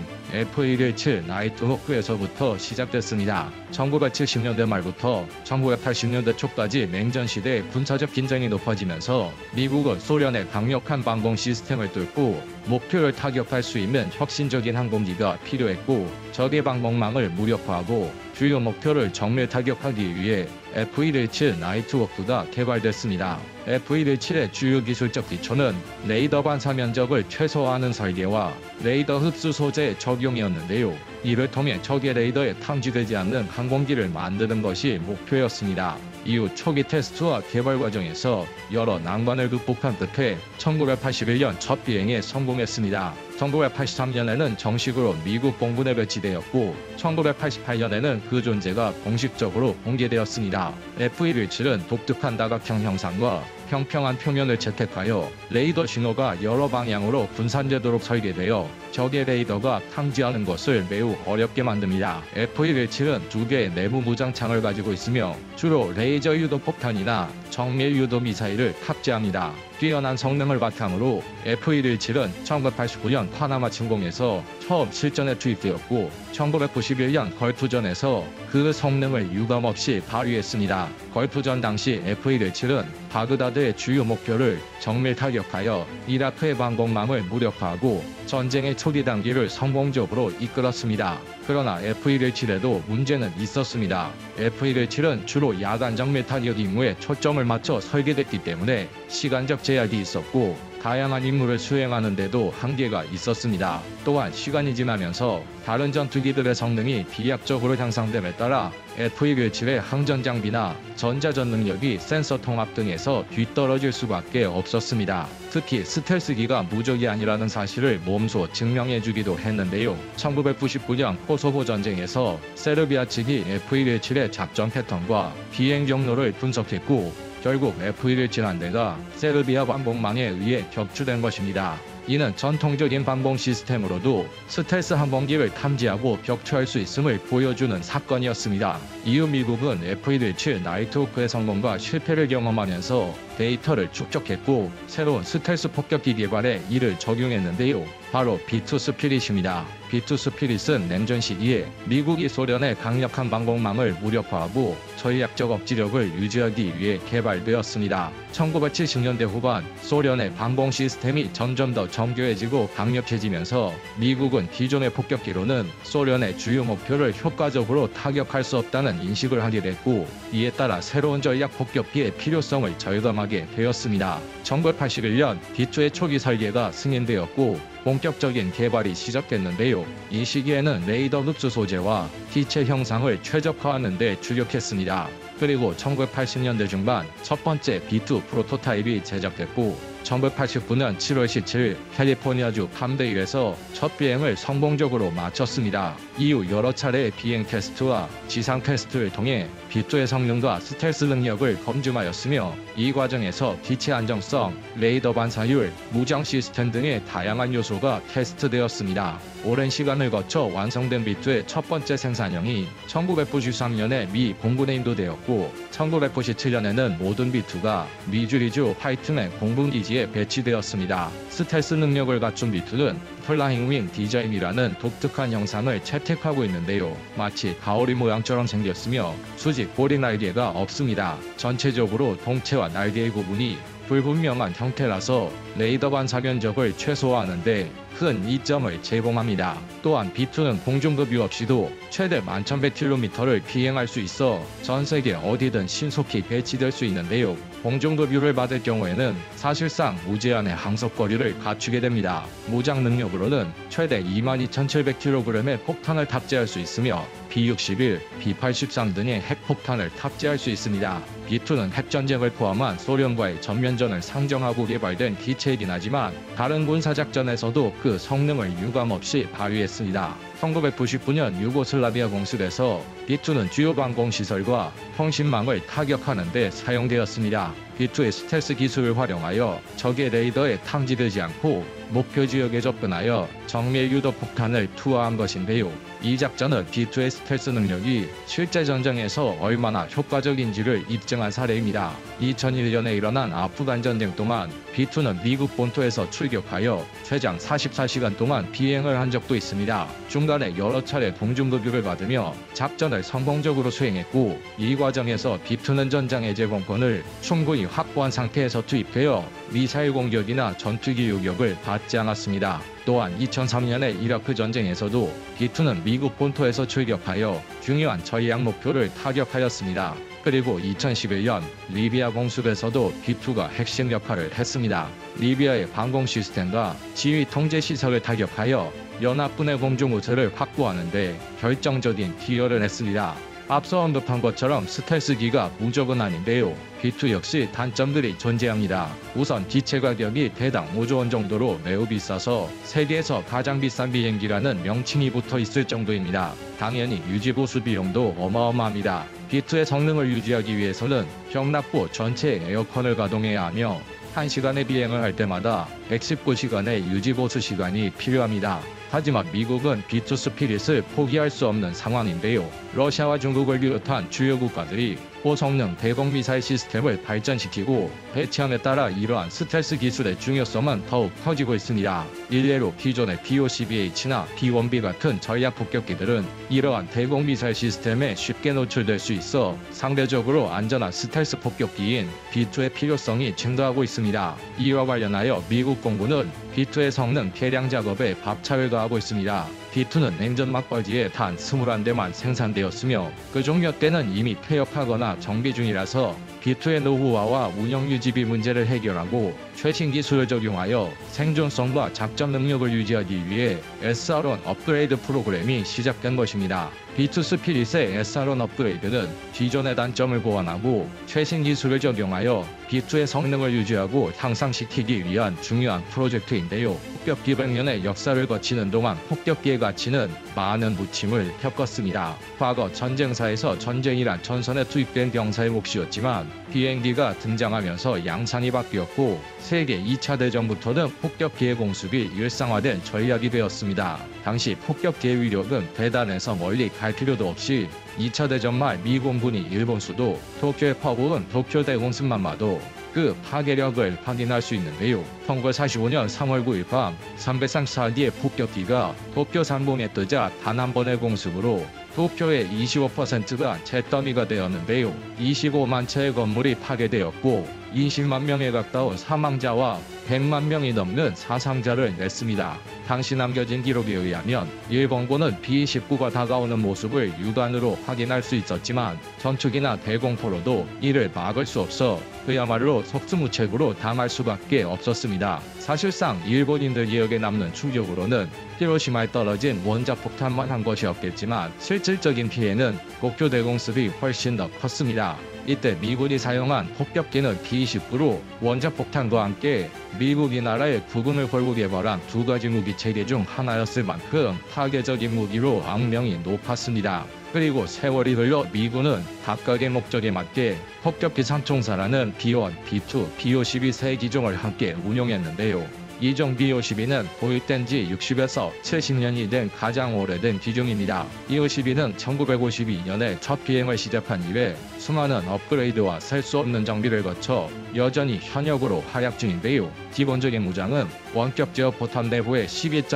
F-117 나이트호크에서부터 시작됐습니다. 1970년대 말부터 1980년대 초까지 냉전시대의 군사적 긴장이 높아지면서 미국은 소련의 강력한 방공 시스템을 뚫고 목표를 타격할 수 있는 혁신적인 항공기가 필요했고 적의 방공망을 무력화하고 주요 목표를 정밀 타격하기 위해 F-117 나이트호크가 개발됐습니다. F-117의 주요 기술적 기초는 레이더 반사 면적을 최소화하는 설계와 레이더 흡수 소재의 적용이었는데요. 이를 통해 적의 레이더에 탐지되지 않는 항공기를 만드는 것이 목표였습니다. 이후 초기 테스트와 개발 과정에서 여러 난관을 극복한 끝에 1981년 첫 비행에 성공했습니다. 1983년에는 정식으로 미국 공군에 배치되었고 1988년에는 그 존재가 공식적으로 공개되었습니다. F-117은 독특한 다각형 형상과 평평한 표면을 채택하여 레이더 신호가 여러 방향으로 분산되도록 설계되어 적의 레이더가 탐지하는 것을 매우 어렵게 만듭니다. F117은 두 개의 내부 무장창을 가지고 있으며 주로 레이저 유도 폭탄이나 정밀 유도 미사일을 탑재합니다. 뛰어난 성능을 바탕으로 F117은 1989년 파나마 침공에서 처음 실전에 투입되었고 1991년 걸프전에서 그 성능을 유감없이 발휘했습니다. 걸프전 당시 F117은 바그다드의 주요 목표를 정밀 타격하여 이라크의 방공망을 무력화하고 전쟁의 초기 단계를 성공적으로 이끌었습니다. 그러나 F117에도 문제는 있었습니다. F117은 주로 야간 정밀 타격 임무에 초점을 맞춰 설계됐기 때문에 시간적 제약이 있었고 다양한 임무를 수행하는데도 한계가 있었습니다. 또한 시간이 지나면서 다른 전투기들의 성능이 비약적으로 향상됨에 따라 F117의 항전 장비나 전자전 능력이 센서 통합 등에서 뒤떨어질 수밖에 없었습니다. 특히 스텔스기가 무적이 아니라는 사실을 몸소 증명해주기도 했는데요. 1999년 코소보 전쟁에서 세르비아 측이 F117의 작전 패턴과 비행 경로를 분석했고 결국 F117 한 대가 세르비아 반공망에 의해 격추된 것입니다. 이는 전통적인 반공 시스템으로도 스텔스 항공기를 탐지하고 격추할 수 있음을 보여주는 사건이었습니다. 이후 미국은 F117 나이트호크의 성공과 실패를 경험하면서 데이터를 축적했고 새로운 스텔스 폭격기 개발에 이를 적용했는데요. 바로 B2 스피릿입니다. B2 스피릿은 냉전 시기에 미국이 소련의 강력한 방공망을 무력화하고 전략적 억지력을 유지하기 위해 개발되었습니다. 1970년대 후반 소련의 방공 시스템이 점점 더 정교해지고 강력해지면서 미국은 기존의 폭격기로는 소련의 주요 목표를 효과적으로 타격할 수 없다는 인식을 하게 됐고 이에 따라 새로운 전략 폭격기의 필요성을 절감하게 되었습니다. 1981년 B2의 초기 설계가 승인되었고 본격적인 개발이 시작됐는데요. 이 시기에는 레이더 흡수 소재와 기체 형상을 최적화하는 데 주력했습니다. 그리고 1980년대 중반 첫 번째 B2 프로토타입이 제작됐고 1989년 7월 17일 캘리포니아주 팜데일에서 첫 비행을 성공적으로 마쳤습니다. 이후 여러 차례의 비행 테스트와 지상 테스트를 통해 B2의 성능과 스텔스 능력을 검증하였으며 이 과정에서 기체 안정성, 레이더 반사율, 무장 시스템 등의 다양한 요소가 테스트되었습니다. 오랜 시간을 거쳐 완성된 B2의 첫 번째 생산형이 1993년에 미 공군에 인도되었고 1997년에는 모든 B2가 미주리주 화이트맨 공군기지에 배치되었습니다. 스텔스 능력을 갖춘 B2는 플라잉 윙 디자인이라는 독특한 형상을 채택하고 있는데요. 마치 가오리 모양처럼 생겼으며 수직 보리 날개가 없습니다. 전체적으로 동체와 날개의 구분이 불분명한 형태라서 레이더 반사 견적을 최소화하는데 큰 이점을 제공합니다. 또한 B2는 공중급유 없이도 최대 11,100km를 비행할 수 있어 전 세계 어디든 신속히 배치될 수 있는데요. 공중급유를 받을 경우에는 사실상 무제한의 항속거리를 갖추게 됩니다. 무장 능력으로는 최대 22,700kg의 폭탄을 탑재할 수 있으며 B-61, B-83 등의 핵폭탄을 탑재할 수 있습니다. B2는 핵전쟁을 포함한 소련과의 전면전을 상정하고 개발된 기체이긴 하지만 다른 군사작전에서도 그 성능을 유감없이 발휘했습니다. 1999년 유고슬라비아 공습에서 B2는 주요 방공시설과 통신망을 타격하는 데 사용되었습니다. B2의 스텔스 기술을 활용하여 적의 레이더에 탐지되지 않고 목표 지역에 접근하여 정밀 유도 폭탄을 투하한 것인데요. 이 작전은 B2의 스텔스 능력이 실제 전쟁에서 얼마나 효과적인지를 입증한 사례입니다. 2001년에 일어난 아프간 전쟁 동안 B2는 미국 본토에서 출격하여 최장 44시간 동안 비행을 한 적도 있습니다. 중간에 여러 차례 공중급유를 받으며 작전을 성공적으로 수행했고 이 과정에서 B2는 전장 해제 공권을 충분히 확보한 상태에서 투입되어 미사일 공격이나 전투기 요격을 받지 않았습니다. 또한 2003년의 이라크 전쟁에서도 B2는 미국 본토에서 출격하여 중요한 전략 목표를 타격하였습니다. 그리고 2011년 리비아 공습에서도 B2가 핵심 역할을 했습니다. 리비아의 방공 시스템과 지휘 통제 시설을 타격하여 연합군의 공중 우세를 확보하는 데 결정적인 기여를 했습니다. 앞서 언급한 것처럼 스텔스기가 무적은 아닌데요. B2 역시 단점들이 존재합니다. 우선 기체 가격이 대당 5조 원 정도로 매우 비싸서 세계에서 가장 비싼 비행기라는 명칭이 붙어 있을 정도입니다. 당연히 유지보수 비용도 어마어마합니다. B2의 성능을 유지하기 위해서는 경납부 전체 에어컨을 가동해야 하며 1시간의 비행을 할 때마다 119시간의 유지보수 시간이 필요합니다. 하지만 미국은 B2 스피릿을 포기할 수 없는 상황인데요. 러시아와 중국을 비롯한 주요 국가들이 고성능 대공미사일 시스템을 발전시키고 배치함에 따라 이러한 스텔스 기술의 중요성은 더욱 커지고 있습니다. 일례로 기존의 B-52H나 B-1B 같은 전략 폭격기들은 이러한 대공미사일 시스템에 쉽게 노출될 수 있어 상대적으로 안전한 스텔스 폭격기인 B2의 필요성이 증가하고 있습니다. 이와 관련하여 미국 공군은 B2의 성능 개량 작업에 박차를 가하고 있습니다. B2는 냉전 막바지에 단 21대만 생산되었으며 그중 몇 대는 이미 폐업하거나 정비 중이라서 B2의 노후화와 운영 유지비 문제를 해결하고 최신 기술을 적용하여 생존성과 작전 능력을 유지하기 위해 SR1 업그레이드 프로그램이 시작된 것입니다. B2 스피릿의 SR1 업그레이드는 기존의 단점을 보완하고 최신 기술을 적용하여 B2의 성능을 유지하고 향상시키기 위한 중요한 프로젝트인데요. 폭격기 100년의 역사를 거치는 동안 폭격기의 가치는 많은 부침을 겪었습니다. 과거 전쟁사에서 전쟁이란 전선에 투입된 병사의 몫이었지만 비행기가 등장하면서 양상이 바뀌었고 세계 2차 대전부터는 폭격기의 공습이 일상화된 전략이 되었습니다. 당시 폭격기의 위력은 대단해서 멀리 갈 필요도 없이 2차 대전 말 미공군이 일본 수도 도쿄에 퍼부은 도쿄 대공습만 봐도 그 파괴력을 확인할 수 있는데요. 1945년 3월 9일 밤 334기의 폭격기가 도쿄 상공에 뜨자 단 한 번의 공습으로 도쿄의 25%가 잿더미가 되었는데요. 25만 채의 건물이 파괴되었고 20만 명에 가까운 사망자와 100만 명이 넘는 사상자를 냈습니다. 당시 남겨진 기록에 의하면 일본군은 B-29가 다가오는 모습을 육안으로 확인할 수 있었지만 전투기나 대공포로도 이를 막을 수 없어 그야말로 속수무책으로 당할 수밖에 없었습니다. 사실상 일본인들 기억에 남는 충격으로는 히로시마에 떨어진 원자폭탄만 한 것이었겠지만 실질적인 피해는 도쿄 대공습이 훨씬 더 컸습니다. 이때 미군이 사용한 폭격기는 B-29로 원자폭탄과 함께 미국이 나라의 국군을 걸고 개발한 두 가지 무기 체계 중 하나였을 만큼 파괴적인 무기로 악명이 높았습니다. 그리고 세월이 흘러 미군은 각각의 목적에 맞게 폭격기 상총사라는 B-1, B-2, B-52 세 기종을 함께 운용했는데요. 이종 B-52는 도입된 지 60에서 70년이 된 가장 오래된 기종입니다. B-52는 1952년에 첫 비행을 시작한 이래 수많은 업그레이드와 셀 수 없는 정비를 거쳐 여전히 현역으로 활약 중인데요. 기본적인 무장은 원격 제어 포탄 내부에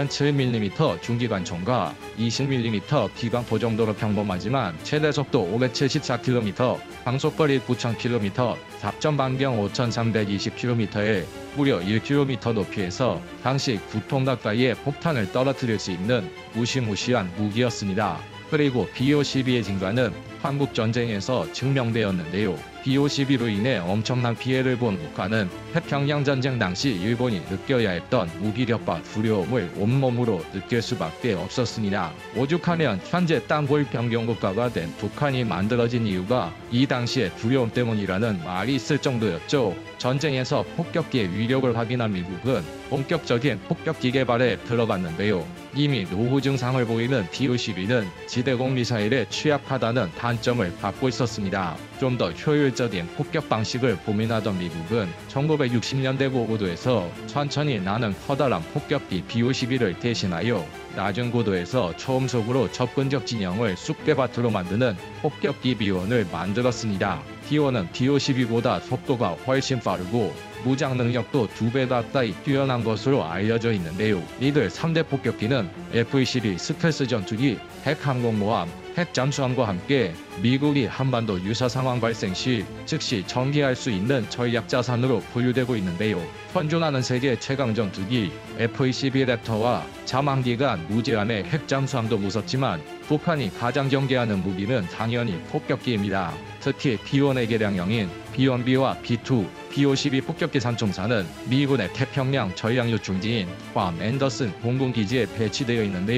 12.7mm 중기관총과 20mm 기관포 정도로 평범하지만 최대 속도 574km, 방속거리 9,000km, 작전 반경 5,320km에 무려 1km 높이에서 당시 9톤 가까이의 폭탄을 떨어뜨릴 수 있는 무시무시한 무기였습니다. 그리고 B-52의 진가는 한국전쟁에서 증명되었는데요. B-52로 인해 엄청난 피해를 본 북한은 태평양 전쟁 당시 일본이 느껴야 했던 무기력과 두려움을 온몸으로 느낄 수밖에 없었습니다. 오죽하면 현재 땅굴 변경국가가 된 북한이 만들어진 이유가 이 당시의 두려움 때문이라는 말이 있을 정도였죠. 전쟁에서 폭격기의 위력을 확인한 미국은 본격적인 폭격기 개발에 들어갔는데요. 이미 노후 증상을 보이는 B-52는 지대공 미사일에 취약하다는 단점을 갖고 있었습니다. 좀 더 효율적인 폭격 방식을 고민하던 미국은 1960년대 고고도에서 천천히 나는 커다란 폭격기 B-52를 대신하여 낮은 고도에서 초음속으로 접근적 진영을 쑥대밭으로 만드는 폭격기 B-1을 만들었습니다. B-1은 B-52보다 속도가 훨씬 빠르고 무장 능력도 2배 가까이 뛰어난 것으로 알려져 있는데요. 이들 3대 폭격기는 F-22 스텔스 전투기, 핵항공모함, 핵잠수함과 함께 미국이 한반도 유사 상황 발생 시 즉시 전개할 수 있는 전략 자산으로 분류되고 있는데요. 현존하는 세계 최강 전투기 F-22 랩터와 자망기간 무제한의 핵잠수함도 무섭지만 북한이 가장 경계하는 무기는 당연히 폭격기입니다. 특히 B-1의 개량형인 B-1B와 B-2, B-52 폭격기 상총사는 미군의 태평양 전략 요충지인 괌 앤더슨 공군기지에 배치되어 있는데요.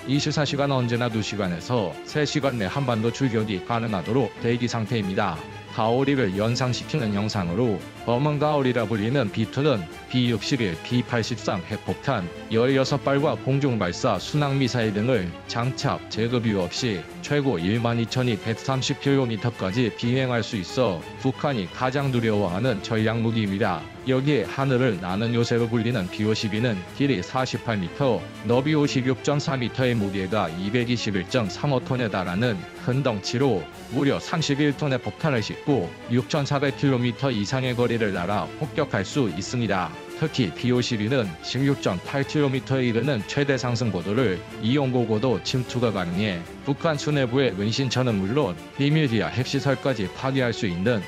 24시간 언제나 2시간에서 3시간 내 한반도 출격이 가능하도록 대기 상태입니다. 가오리를 연상시키는 형상으로 검은 가오리라 불리는 B2는 B-61, B-83 핵폭탄 16발과 공중발사 순항미사일 등을 장착, 제급 이유 없이 최고 12,230km까지 비행할 수 있어 북한이 가장 두려워하는 전략무기입니다. 여기에 하늘을 나는 요새로 불리는 B-52는 길이 48m, 너비 56.4m의 무게가 221.35톤에 달하는 큰 덩치로 무려 31톤의 폭탄을 싣고 6,400km 이상의 거리를 날아 폭격할 수 있습니다. 특히 B-52는 16.8km에 이르는 최대 상승 고도를 이용고고도 침투가 가능해 북한 수뇌부의 은신처는 물론 비밀 지하 핵시설까지 파괴할 수 있는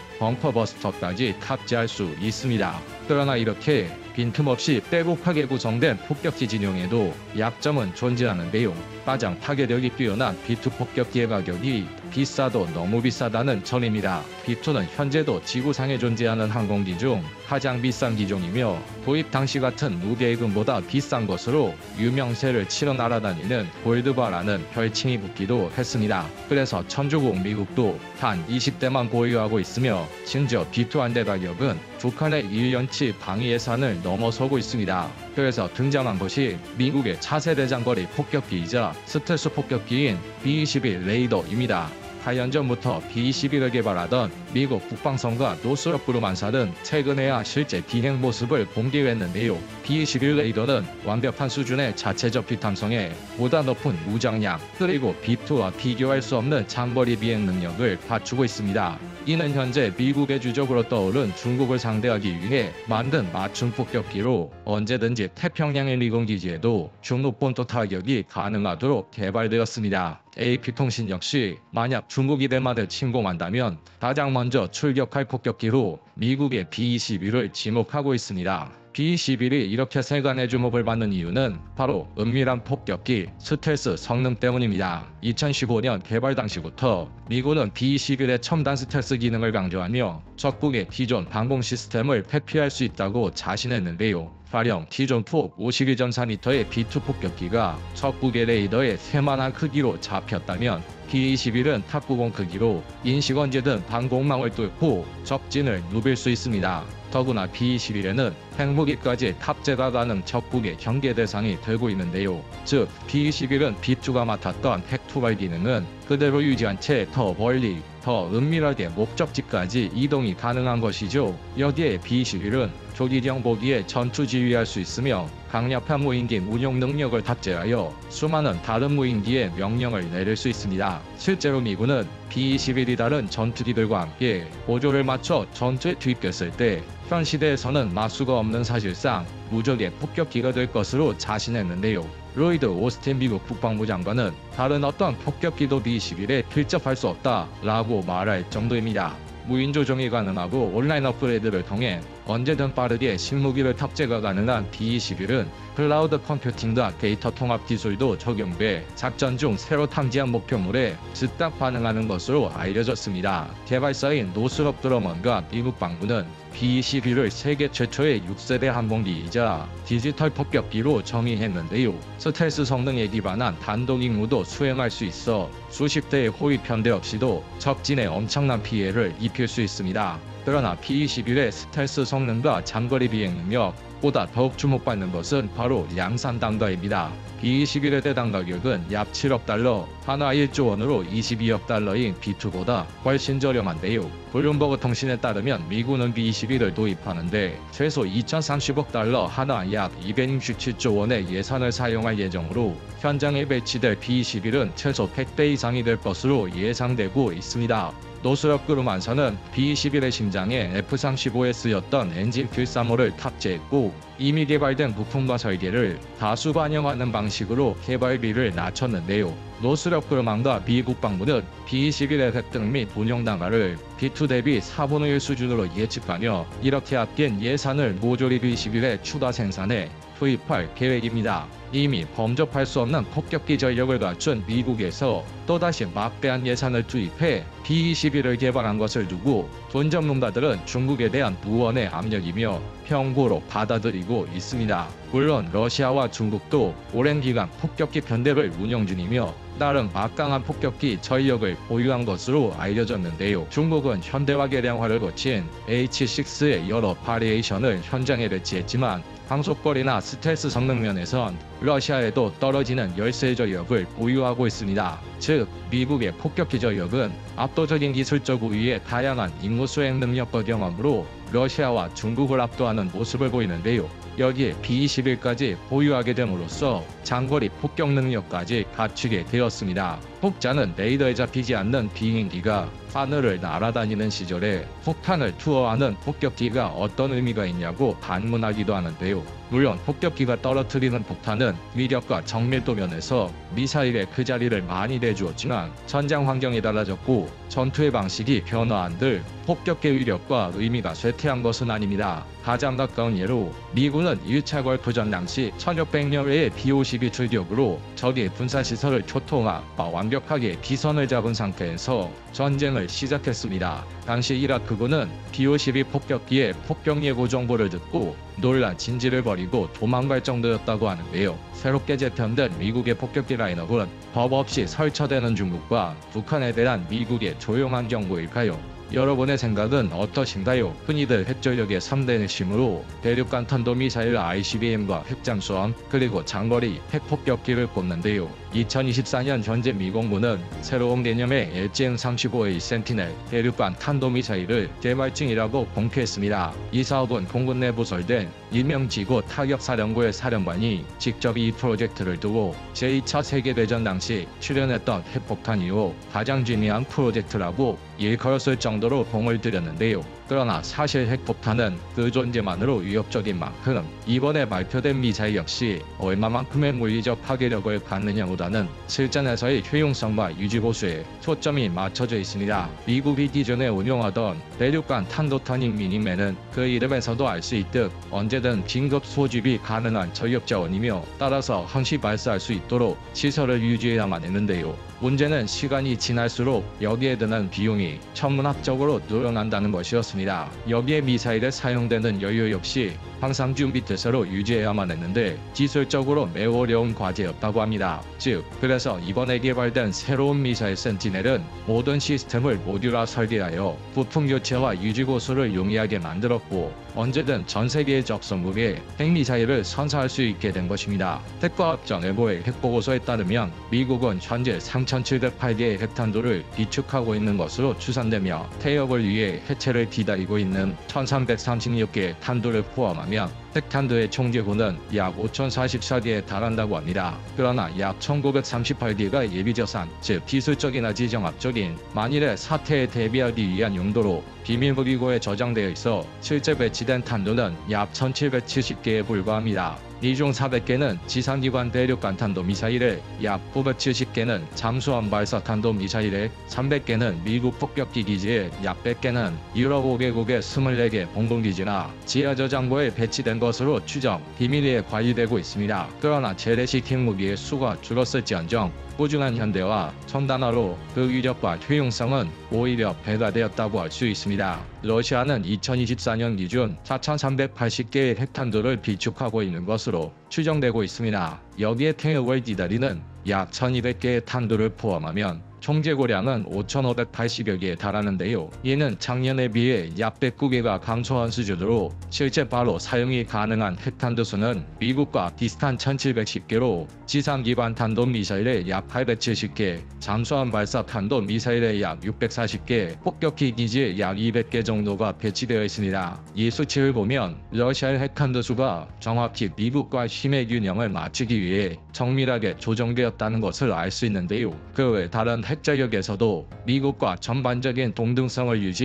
벙커버스터까지 탑재할 수 있습니다. 그러나 이렇게 빈틈없이 빼곡하게 구성된 폭격기 진영에도 약점은 존재하는데요. 가장 파괴력이 뛰어난 B2 폭격기의 가격이 비싸도 너무 비싸다는 점입니다. B2는 현재도 지구상에 존재하는 항공기 중 가장 비싼 기종이며 도입 당시 같은 무계획음보다 비싼 것으로 유명세를 치러 날아다니는 골드바라는 별칭이 붙기도 했습니다. 그래서 천주국 미국도 단 20대만 보유하고 있으며 심지어 B2 한 대 가격은 북한의 1년치 방위 예산을 넘어서고 있습니다. 그래서 등장한 것이 미국의 차세대 장거리 폭격기이자 스텔스 폭격기인 B-21 레이더입니다. 8년 전부터 B-21을 개발하던 미국 국방성과 노스럽 그루만사는 최근에야 실제 비행 모습을 공개했는데요. B-21 레이더는 완벽한 수준의 자체적 비탐성에 보다 높은 무장량 그리고 B-2와 비교할 수 없는 장거리 비행 능력을 갖추고 있습니다. 이는 현재 미국의 주적으로 떠오른 중국을 상대하기 위해 만든 맞춤 폭격기로 언제든지 태평양의 미군기지에도 중국 본토 타격이 가능하도록 개발되었습니다. AP통신 역시 만약 중국이 대만을 침공한다면 가장 먼저 출격할 폭격기로 미국의 B-21을 지목하고 있습니다. B-21이 이렇게 세간의 주목을 받는 이유는 바로 은밀한 폭격기 스텔스 성능 때문입니다. 2015년 개발 당시부터 미군은 B-21의 첨단 스텔스 기능을 강조하며 적국의 기존 방공 시스템을 회피할 수 있다고 자신했는데요. 가령 T존4 52.4m의 B2 폭격기가 적국의 레이더에 새만한 크기로 잡혔다면 B-21은 탑90 크기로 인식 언제든 방공망을 뚫고 적진을 누빌 수 있습니다. 더구나 B-21에는 핵무기까지 탑재가 가능 적국의 경계 대상이 되고 있는데요. 즉 B-21은 B2가 맡았던 핵투발 기능은 그대로 유지한 채 더 멀리, 더 은밀하게 목적지까지 이동이 가능한 것이죠. 여기에 B-21은 조기경 보기에 전투 지휘할 수 있으며 강력한 무인기 운용 능력을 탑재하여 수많은 다른 무인기에 명령을 내릴 수 있습니다. 실제로 미군은 B-21이 다른 전투기들과 함께 보조를 맞춰 전투에 투입됐을 때 현 시대에서는 맞수가 없는 사실상 무적의 폭격기가 될 것으로 자신했는데요. 로이드 오스틴 미국 국방부 장관은 다른 어떤 폭격기도 B-21에 필접할 수 없다라고 말할 정도입니다. 무인 조종이 가능하고 온라인 업그레이드를 통해 언제든 빠르게 신무기를 탑재가 가능한 B-21은 클라우드 컴퓨팅과 데이터 통합 기술도 적용돼 작전 중 새로 탐지한 목표물에 즉각 반응하는 것으로 알려졌습니다. 개발사인 노스럽 그루먼과 미국 방부는 B-21을 세계 최초의 6세대 항공기이자 디지털 폭격기로 정의했는데요. 스텔스 성능에 기반한 단독 임무도 수행할 수 있어 수십 대의 호위 편대 없이도 적진에 엄청난 피해를 입힐 수 있습니다. 그러나 B-21의 스텔스 성능과 장거리 비행 능력보다 더욱 주목받는 것은 바로 양산 단가입니다. B-21의 대당 가격은 약 7억 달러, 하나 1조 원으로 22억 달러인 B2보다 훨씬 저렴한데요. 블룸버그 통신에 따르면 미군은 B-21을 도입하는데 최소 2,030억 달러, 하나 약 267조 원의 예산을 사용할 예정으로 현장에 배치될 B-21은 최소 100대 이상이 될 것으로 예상되고 있습니다. 노스럽 그루만사는 B-21의 심장에 F-35에 쓰였던 엔진 필사모를 탑재했고 이미 개발된 부품과 설계를 다수 반영하는 방식으로 개발비를 낮췄는데요. 노스럽 그루만과 미 국방부는 B-21의 획득 및 운용 단가를 B2 대비 4분의 1 수준으로 예측하며 이렇게 아낀 예산을 모조리 B-21의 추가 생산에 투입할 계획입니다. 이미 범접할 수 없는 폭격기 전력을 갖춘 미국에서 또다시 막대한 예산을 투입해 B-21을 개발한 것을 두고 돈 전문가들은 중국에 대한 무언의 압력이며 평고로 받아들이고 있습니다. 물론 러시아와 중국도 오랜 기간 폭격기 편대를 운영 중이며 나름 막강한 폭격기 전력을 보유한 것으로 알려졌는데요. 중국은 현대화 개량화를 거친 H-6의 여러 바리에이션을 현장에 배치했지만 항속거리나 스텔스 성능 면에선 러시아에도 떨어지는 열세 전력을 보유하고 있습니다. 즉, 미국의 폭격기 전력은 압도적인 기술적 우위에 다양한 임무 수행 능력과 경험으로 러시아와 중국을 압도하는 모습을 보이는데요. 여기에 B-21까지 보유하게 됨으로써 장거리 폭격 능력까지 갖추게 되었습니다. 혹자는 레이더에 잡히지 않는 비행기가 하늘을 날아다니는 시절에 폭탄을 투어하는 폭격기가 어떤 의미가 있냐고 반문하기도 하는데요. 물론 폭격기가 떨어뜨리는 폭탄은 위력과 정밀도 면에서 미사일의 그 자리를 많이 내주었지만 전장 환경이 달라졌고 전투의 방식이 변화한들 폭격기의 위력과 의미가 쇠퇴한 것은 아닙니다. 가장 가까운 예로 미군은 1차 걸프전 당시 1600여회의 B-52 출격으로 적의 군사시설을 초토화, 완벽하게 기선을 잡은 상태에서 전쟁을 시작했습니다. 당시 이라크군은 B-52 폭격기의 폭격 예고 정보를 듣고 놀란 진지를 벌이고 도망갈 정도였다고 하는데요. 새롭게 재편된 미국의 폭격기 라인업은 법 없이 설쳐대는 중국과 북한에 대한 미국의 조용한 경고일까요? 여러분의 생각은 어떠신가요? 흔히들 핵전력의 3대 핵심으로 대륙간 탄도미사일 ICBM과 핵잠수함 그리고 장거리 핵폭격기를 꼽는데요. 2024년 현재 미공군은 새로운 개념의 LGM-35A 센티넬 대륙간 탄도미사일을 개발 중이라고 공개했습니다. 이 사업은 공군 내 부설된 일명 지구 타격사령부의 사령관이 직접 이 프로젝트를 두고 제2차 세계대전 당시 출연했던 핵폭탄 이후 가장 중요한 프로젝트라고 일컬었을 정도로 공을 들였는데요. 그러나 사실 핵폭탄은 그 존재만으로 위협적인 만큼 이번에 발표된 미사일 역시 얼마만큼의 물리적 파괴력을 갖느냐보다는 실전에서의 효용성과 유지보수에 초점이 맞춰져 있습니다. 미국이 기존에 운용하던 대륙간 탄도탄인 미니맨은 그 이름에서도 알 수 있듯 언제든 긴급 소집이 가능한 전력 자원이며 따라서 항시 발사할 수 있도록 시설을 유지해야만 했는데요. 문제는 시간이 지날수록 여기에 드는 비용이 천문학적으로 늘어난다는 것이었습니다. 여기에 미사일에 사용되는 연료 역시 항상 준비태세로 유지해야만 했는데 기술적으로 매우 어려운 과제였다고 합니다. 즉, 그래서 이번에 개발된 새로운 미사일 센티넬은 모든 시스템을 모듈화 설계하여 부품 교체와 유지 보수를 용이하게 만들었고 언제든 전 세계의 적성국에 핵미사일을 선사할 수 있게 된 것입니다. 핵과학전예보의 핵보고서에 따르면 미국은 현재 3708개의 핵탄두를 비축하고 있는 것으로 추산되며 퇴역을 위해 해체를 기다리고 있는 1336개의 탄두를 포함하면 핵탄두의 총재고는 약 5044개에 달한다고 합니다. 그러나 약 1938개가 예비저산, 즉 기술적이나 지정학적인 만일의 사태에 대비하기 위한 용도로 비밀무기고에 저장되어 있어 실제 배치된 탄두는 약 1770개에 불과합니다. 이 중 400개는 지상기관 대륙간 탄도미사일에, 약 970개는 잠수함 발사 탄도미사일에, 300개는 미국 폭격기 기지에, 약 100개는 유럽 5개국의 24개 공군기지나 지하저장고에 배치된 것으로 추정, 비밀리에 관리되고 있습니다. 그러나 재래식 핵무기의 수가 줄었을지언정 꾸준한 현대화, 첨단화로 그 위력과 효용성은 오히려 배가되었다고 할 수 있습니다. 러시아는 2024년 기준 4380개의 핵탄두를 비축하고 있는 것으로 추정되고 있습니다. 여기에 퇴역을 기다리는 약 1200개의 탄두를 포함하면 총 재고량은 5580여 개에 달하는데요. 이는 작년에 비해 약 109개가 감소한 수준으로 실제 바로 사용이 가능한 핵탄두 수는 미국과 비슷한 1710개로 지상기관 탄도미사일에 약 870개, 잠수함 발사 탄도미사일에 약 640개, 폭격기 기지에 약 200개 정도가 배치되어 있습니다. 이 수치를 보면 러시아의 핵탄두 수가 정확히 미국과 힘의 균형을 맞추기 위해 정밀하게 조정되었다는 것을 알 수 있는데요. 그 외 다른 핵전력에서도 미국과 전반적인 동등성을 유지,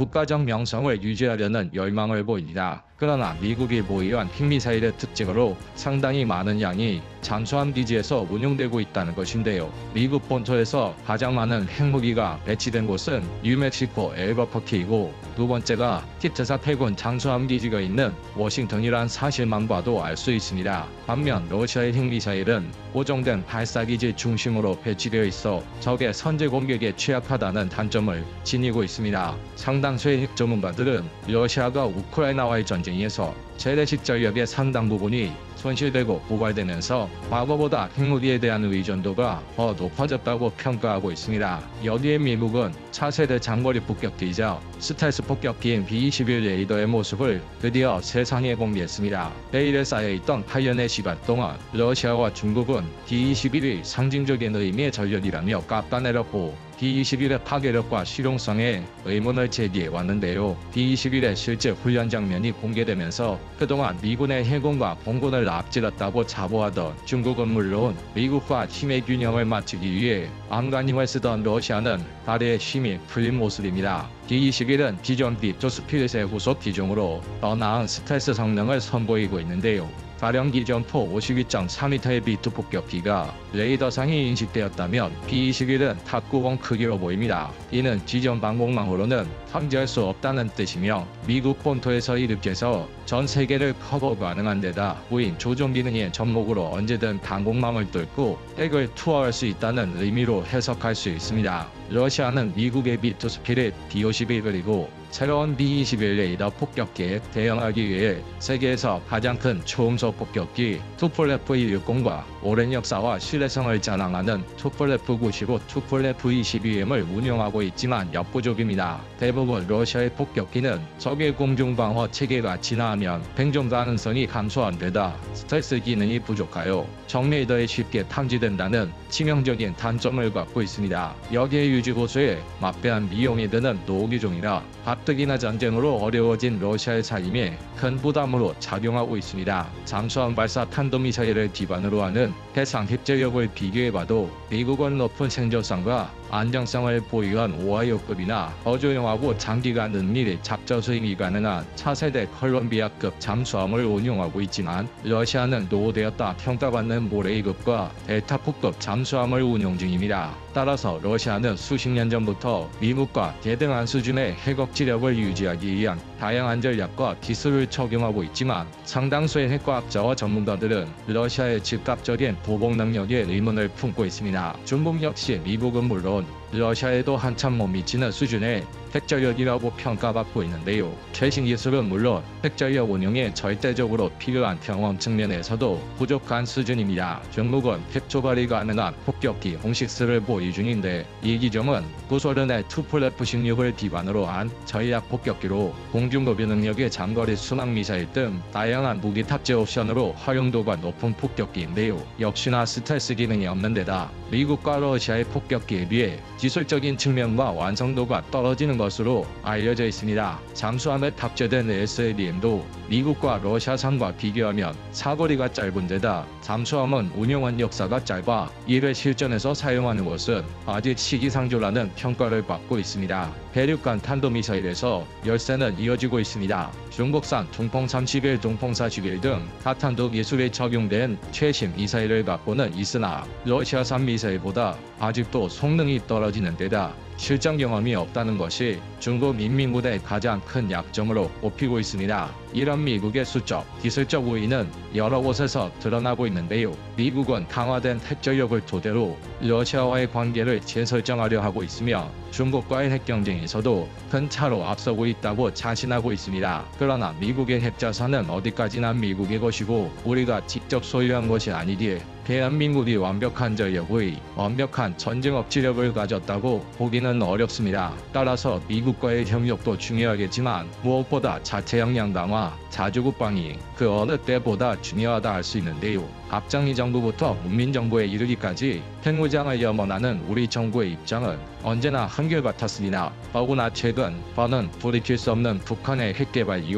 국가적 명성을 유지하려는 열망을 보입니다. 그러나 미국이 보유한 핵미사일의 특징으로 상당히 많은 양이 잠수함 기지에서 운용되고 있다는 것인데요. 미국 본토에서 가장 많은 핵무기가 배치된 곳은 뉴멕시코 엘버커키이고 두 번째가 키트사 해군 잠수함 기지가 있는 워싱턴이란 사실만 봐도 알 수 있습니다. 반면 러시아의 핵미사일은 고정된 발사기지 중심으로 배치되어 있어 적의 선제 공격에 취약하다는 단점을 지니고 있습니다. 상당수의 핵 전문가들은 러시아가 우크라이나와의 전쟁에서 재래식 전력의 상당 부분이 손실되고 고갈되면서 과거보다 핵무기에 대한 의존도가 더 높아졌다고 평가하고 있습니다. 여기에 미국은 차세대 장거리 폭격기이자 스텔스 폭격기인 B-21 레이더의 모습을 드디어 세상에 공개했습니다. 베일에 쌓여있던 8년의 시간 동안 러시아와 중국은 B-21이 상징적인 의미의 전력이라며 깎아내렸고 B-21의 파괴력과 실용성에 의문을 제기해왔는데요. B-21의 실제 훈련 장면이 공개되면서 그동안 미군의 해군과 공군을 앞질렀다고 자부하던 중국은 물론 미국과 힘의 균형을 맞추기 위해 안간힘을 쓰던 러시아는 다리에 힘이 풀린 모습입니다. B-21은 기존 B-2스피릿의 후속 기종으로 더 나은 스텔스 성능을 선보이고 있는데요. 발령기 전포 52.4m의 B-2 폭격기가 레이더상이 인식되었다면 B-21은 탑90 크기로 보입니다. 이는 지점 방공망으로는 탐지할 수 없다는 뜻이며 미국 본토에서 이륙해서 전 세계를 커버 가능한 데다 무인 조종 기능의 접목으로 언제든 방공망을 뚫고 핵을 투하할 수 있다는 의미로 해석할 수 있습니다. 러시아는 미국의 B-2 스피릿 B-51 그리고 새로운 B-21 레이더 폭격기에 대응하기 위해 세계에서 가장 큰 초음속 폭격기 투폴레프 260과 오랜 역사와 신뢰성을 자랑하는 투폴레프 95, 투폴레프 22M을 운용하고 있지만 역부족입니다. 대부분 러시아의 폭격기는 적의 공중방어 체계가 진화하면 생존 가능성이 감소한 데다 스텔스 기능이 부족하여 적 레이더에 쉽게 탐지된다는 치명적인 단점을 갖고 있습니다. 여기에 유지보수에 막대한 비용이 드는 노기종이라 가뜩이나 전쟁으로 어려워진 러시아의 살림에 큰 부담으로 작용하고 있습니다. 잠수함 발사 탄도미사일을 기반으로 하는 해상 핵전력을 비교해봐도 미국은 높은 생존성과 안정성을 보유한 오하이오급이나 더 조용하고 장기간 은밀히 작전 수행이 가능한 차세대 콜롬비아급 잠수함을 운용하고 있지만 러시아는 노후되었다 평가받는 모레이급과 델타포급 잠수함을 운용 중입니다. 따라서 러시아는 수십 년 전부터 미국과 대등한 수준의 핵억지력을 유지하기 위한 다양한 전략과 기술을 적용하고 있지만 상당수의 핵과학자와 전문가들은 러시아의 즉각적인 보복 능력에 의문을 품고 있습니다. 중국 역시 미국은 물론 러시아에도 한참 못 미치는 수준의 핵전력이라고 평가받고 있는데요. 최신 기술은 물론 핵전력 운용에 절대적으로 필요한 경험 측면에서도 부족한 수준입니다. 중국은 핵 조발이 가능한 폭격기 홍식스를 보유 중인데 이 기종은 구소련의 투폴레프 16을 기반으로 한 전략 폭격기로 공중도비 능력의 장거리 순항미사일 등 다양한 무기 탑재 옵션으로 활용도가 높은 폭격기인데요. 역시나 스텔스 기능이 없는 데다 미국과 러시아의 폭격기에 비해 기술적인 측면과 완성도가 떨어지는 것으로 알려져 있습니다. 잠수함에 탑재된 SLBM도 미국과 러시아산과 비교하면 사거리가 짧은 데다 잠수함은 운용한 역사가 짧아 이를 실전에서 사용하는 것은 아직 시기상조라는 평가를 받고 있습니다. 대륙간 탄도미사일에서 열세는 이어지고 있습니다. 중국산 동풍 31, 동풍 41 등 가탄도 기술에 적용된 최신 미사일을 갖고는 있으나 러시아산 미사일보다 아직도 성능이 떨어지는 데다 실전 경험이 없다는 것이 중국 인민군의 가장 큰 약점으로 꼽히고 있습니다. 이런 미국의 수적, 기술적 우위는 여러 곳에서 드러나고 있는데요. 미국은 강화된 핵전력을 토대로 러시아와의 관계를 재설정하려 하고 있으며 중국과의 핵경쟁에서도 큰 차로 앞서고 있다고 자신하고 있습니다. 그러나 미국의 핵자산은 어디까지나 미국의 것이고 우리가 직접 소유한 것이 아니기에 대한민국이 완벽한 전력의 완벽한 전쟁 억지력을 가졌다고 보기는 어렵습니다. 따라서 미국과의 협력도 중요하겠지만 무엇보다 자체 역량 강화, 자주국방이 그 어느 때보다 중요하다 할 수 있는데요. 박정희 정부부터 문민정부에 이르기까지 핵무장을 염원하는 우리 정부의 입장은 언제나 한결같았으나 더구나 최근 번은 돌이킬 수 없는 북한의 핵개발 이후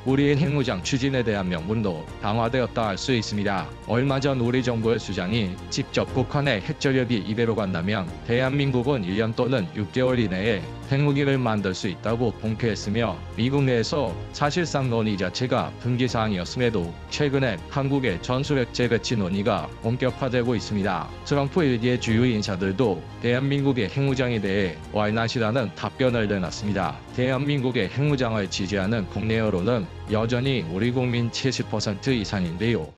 우리의 핵무장 추진에 대한 명분도 강화되었다 할 수 있습니다. 얼마 전 우리 정부의 수장이 직접 북한의 핵전력이 이대로 간다면 대한민국은 1년 또는 6개월 이내에 핵무기를 만들 수 있다고 공표했으며 미국 내에서 사실상 논의 자체가 금기사항이었음에도 최근에 한국의 전술핵 재배치 논의가 본격화되고 있습니다. 트럼프 일기의 주요 인사들도 대한민국의 핵무장에 대해 와이낫이라는 답변을 내놨습니다. 대한민국의 핵무장을 지지하는 국내 여론은 여전히 우리 국민 70% 이상인데요.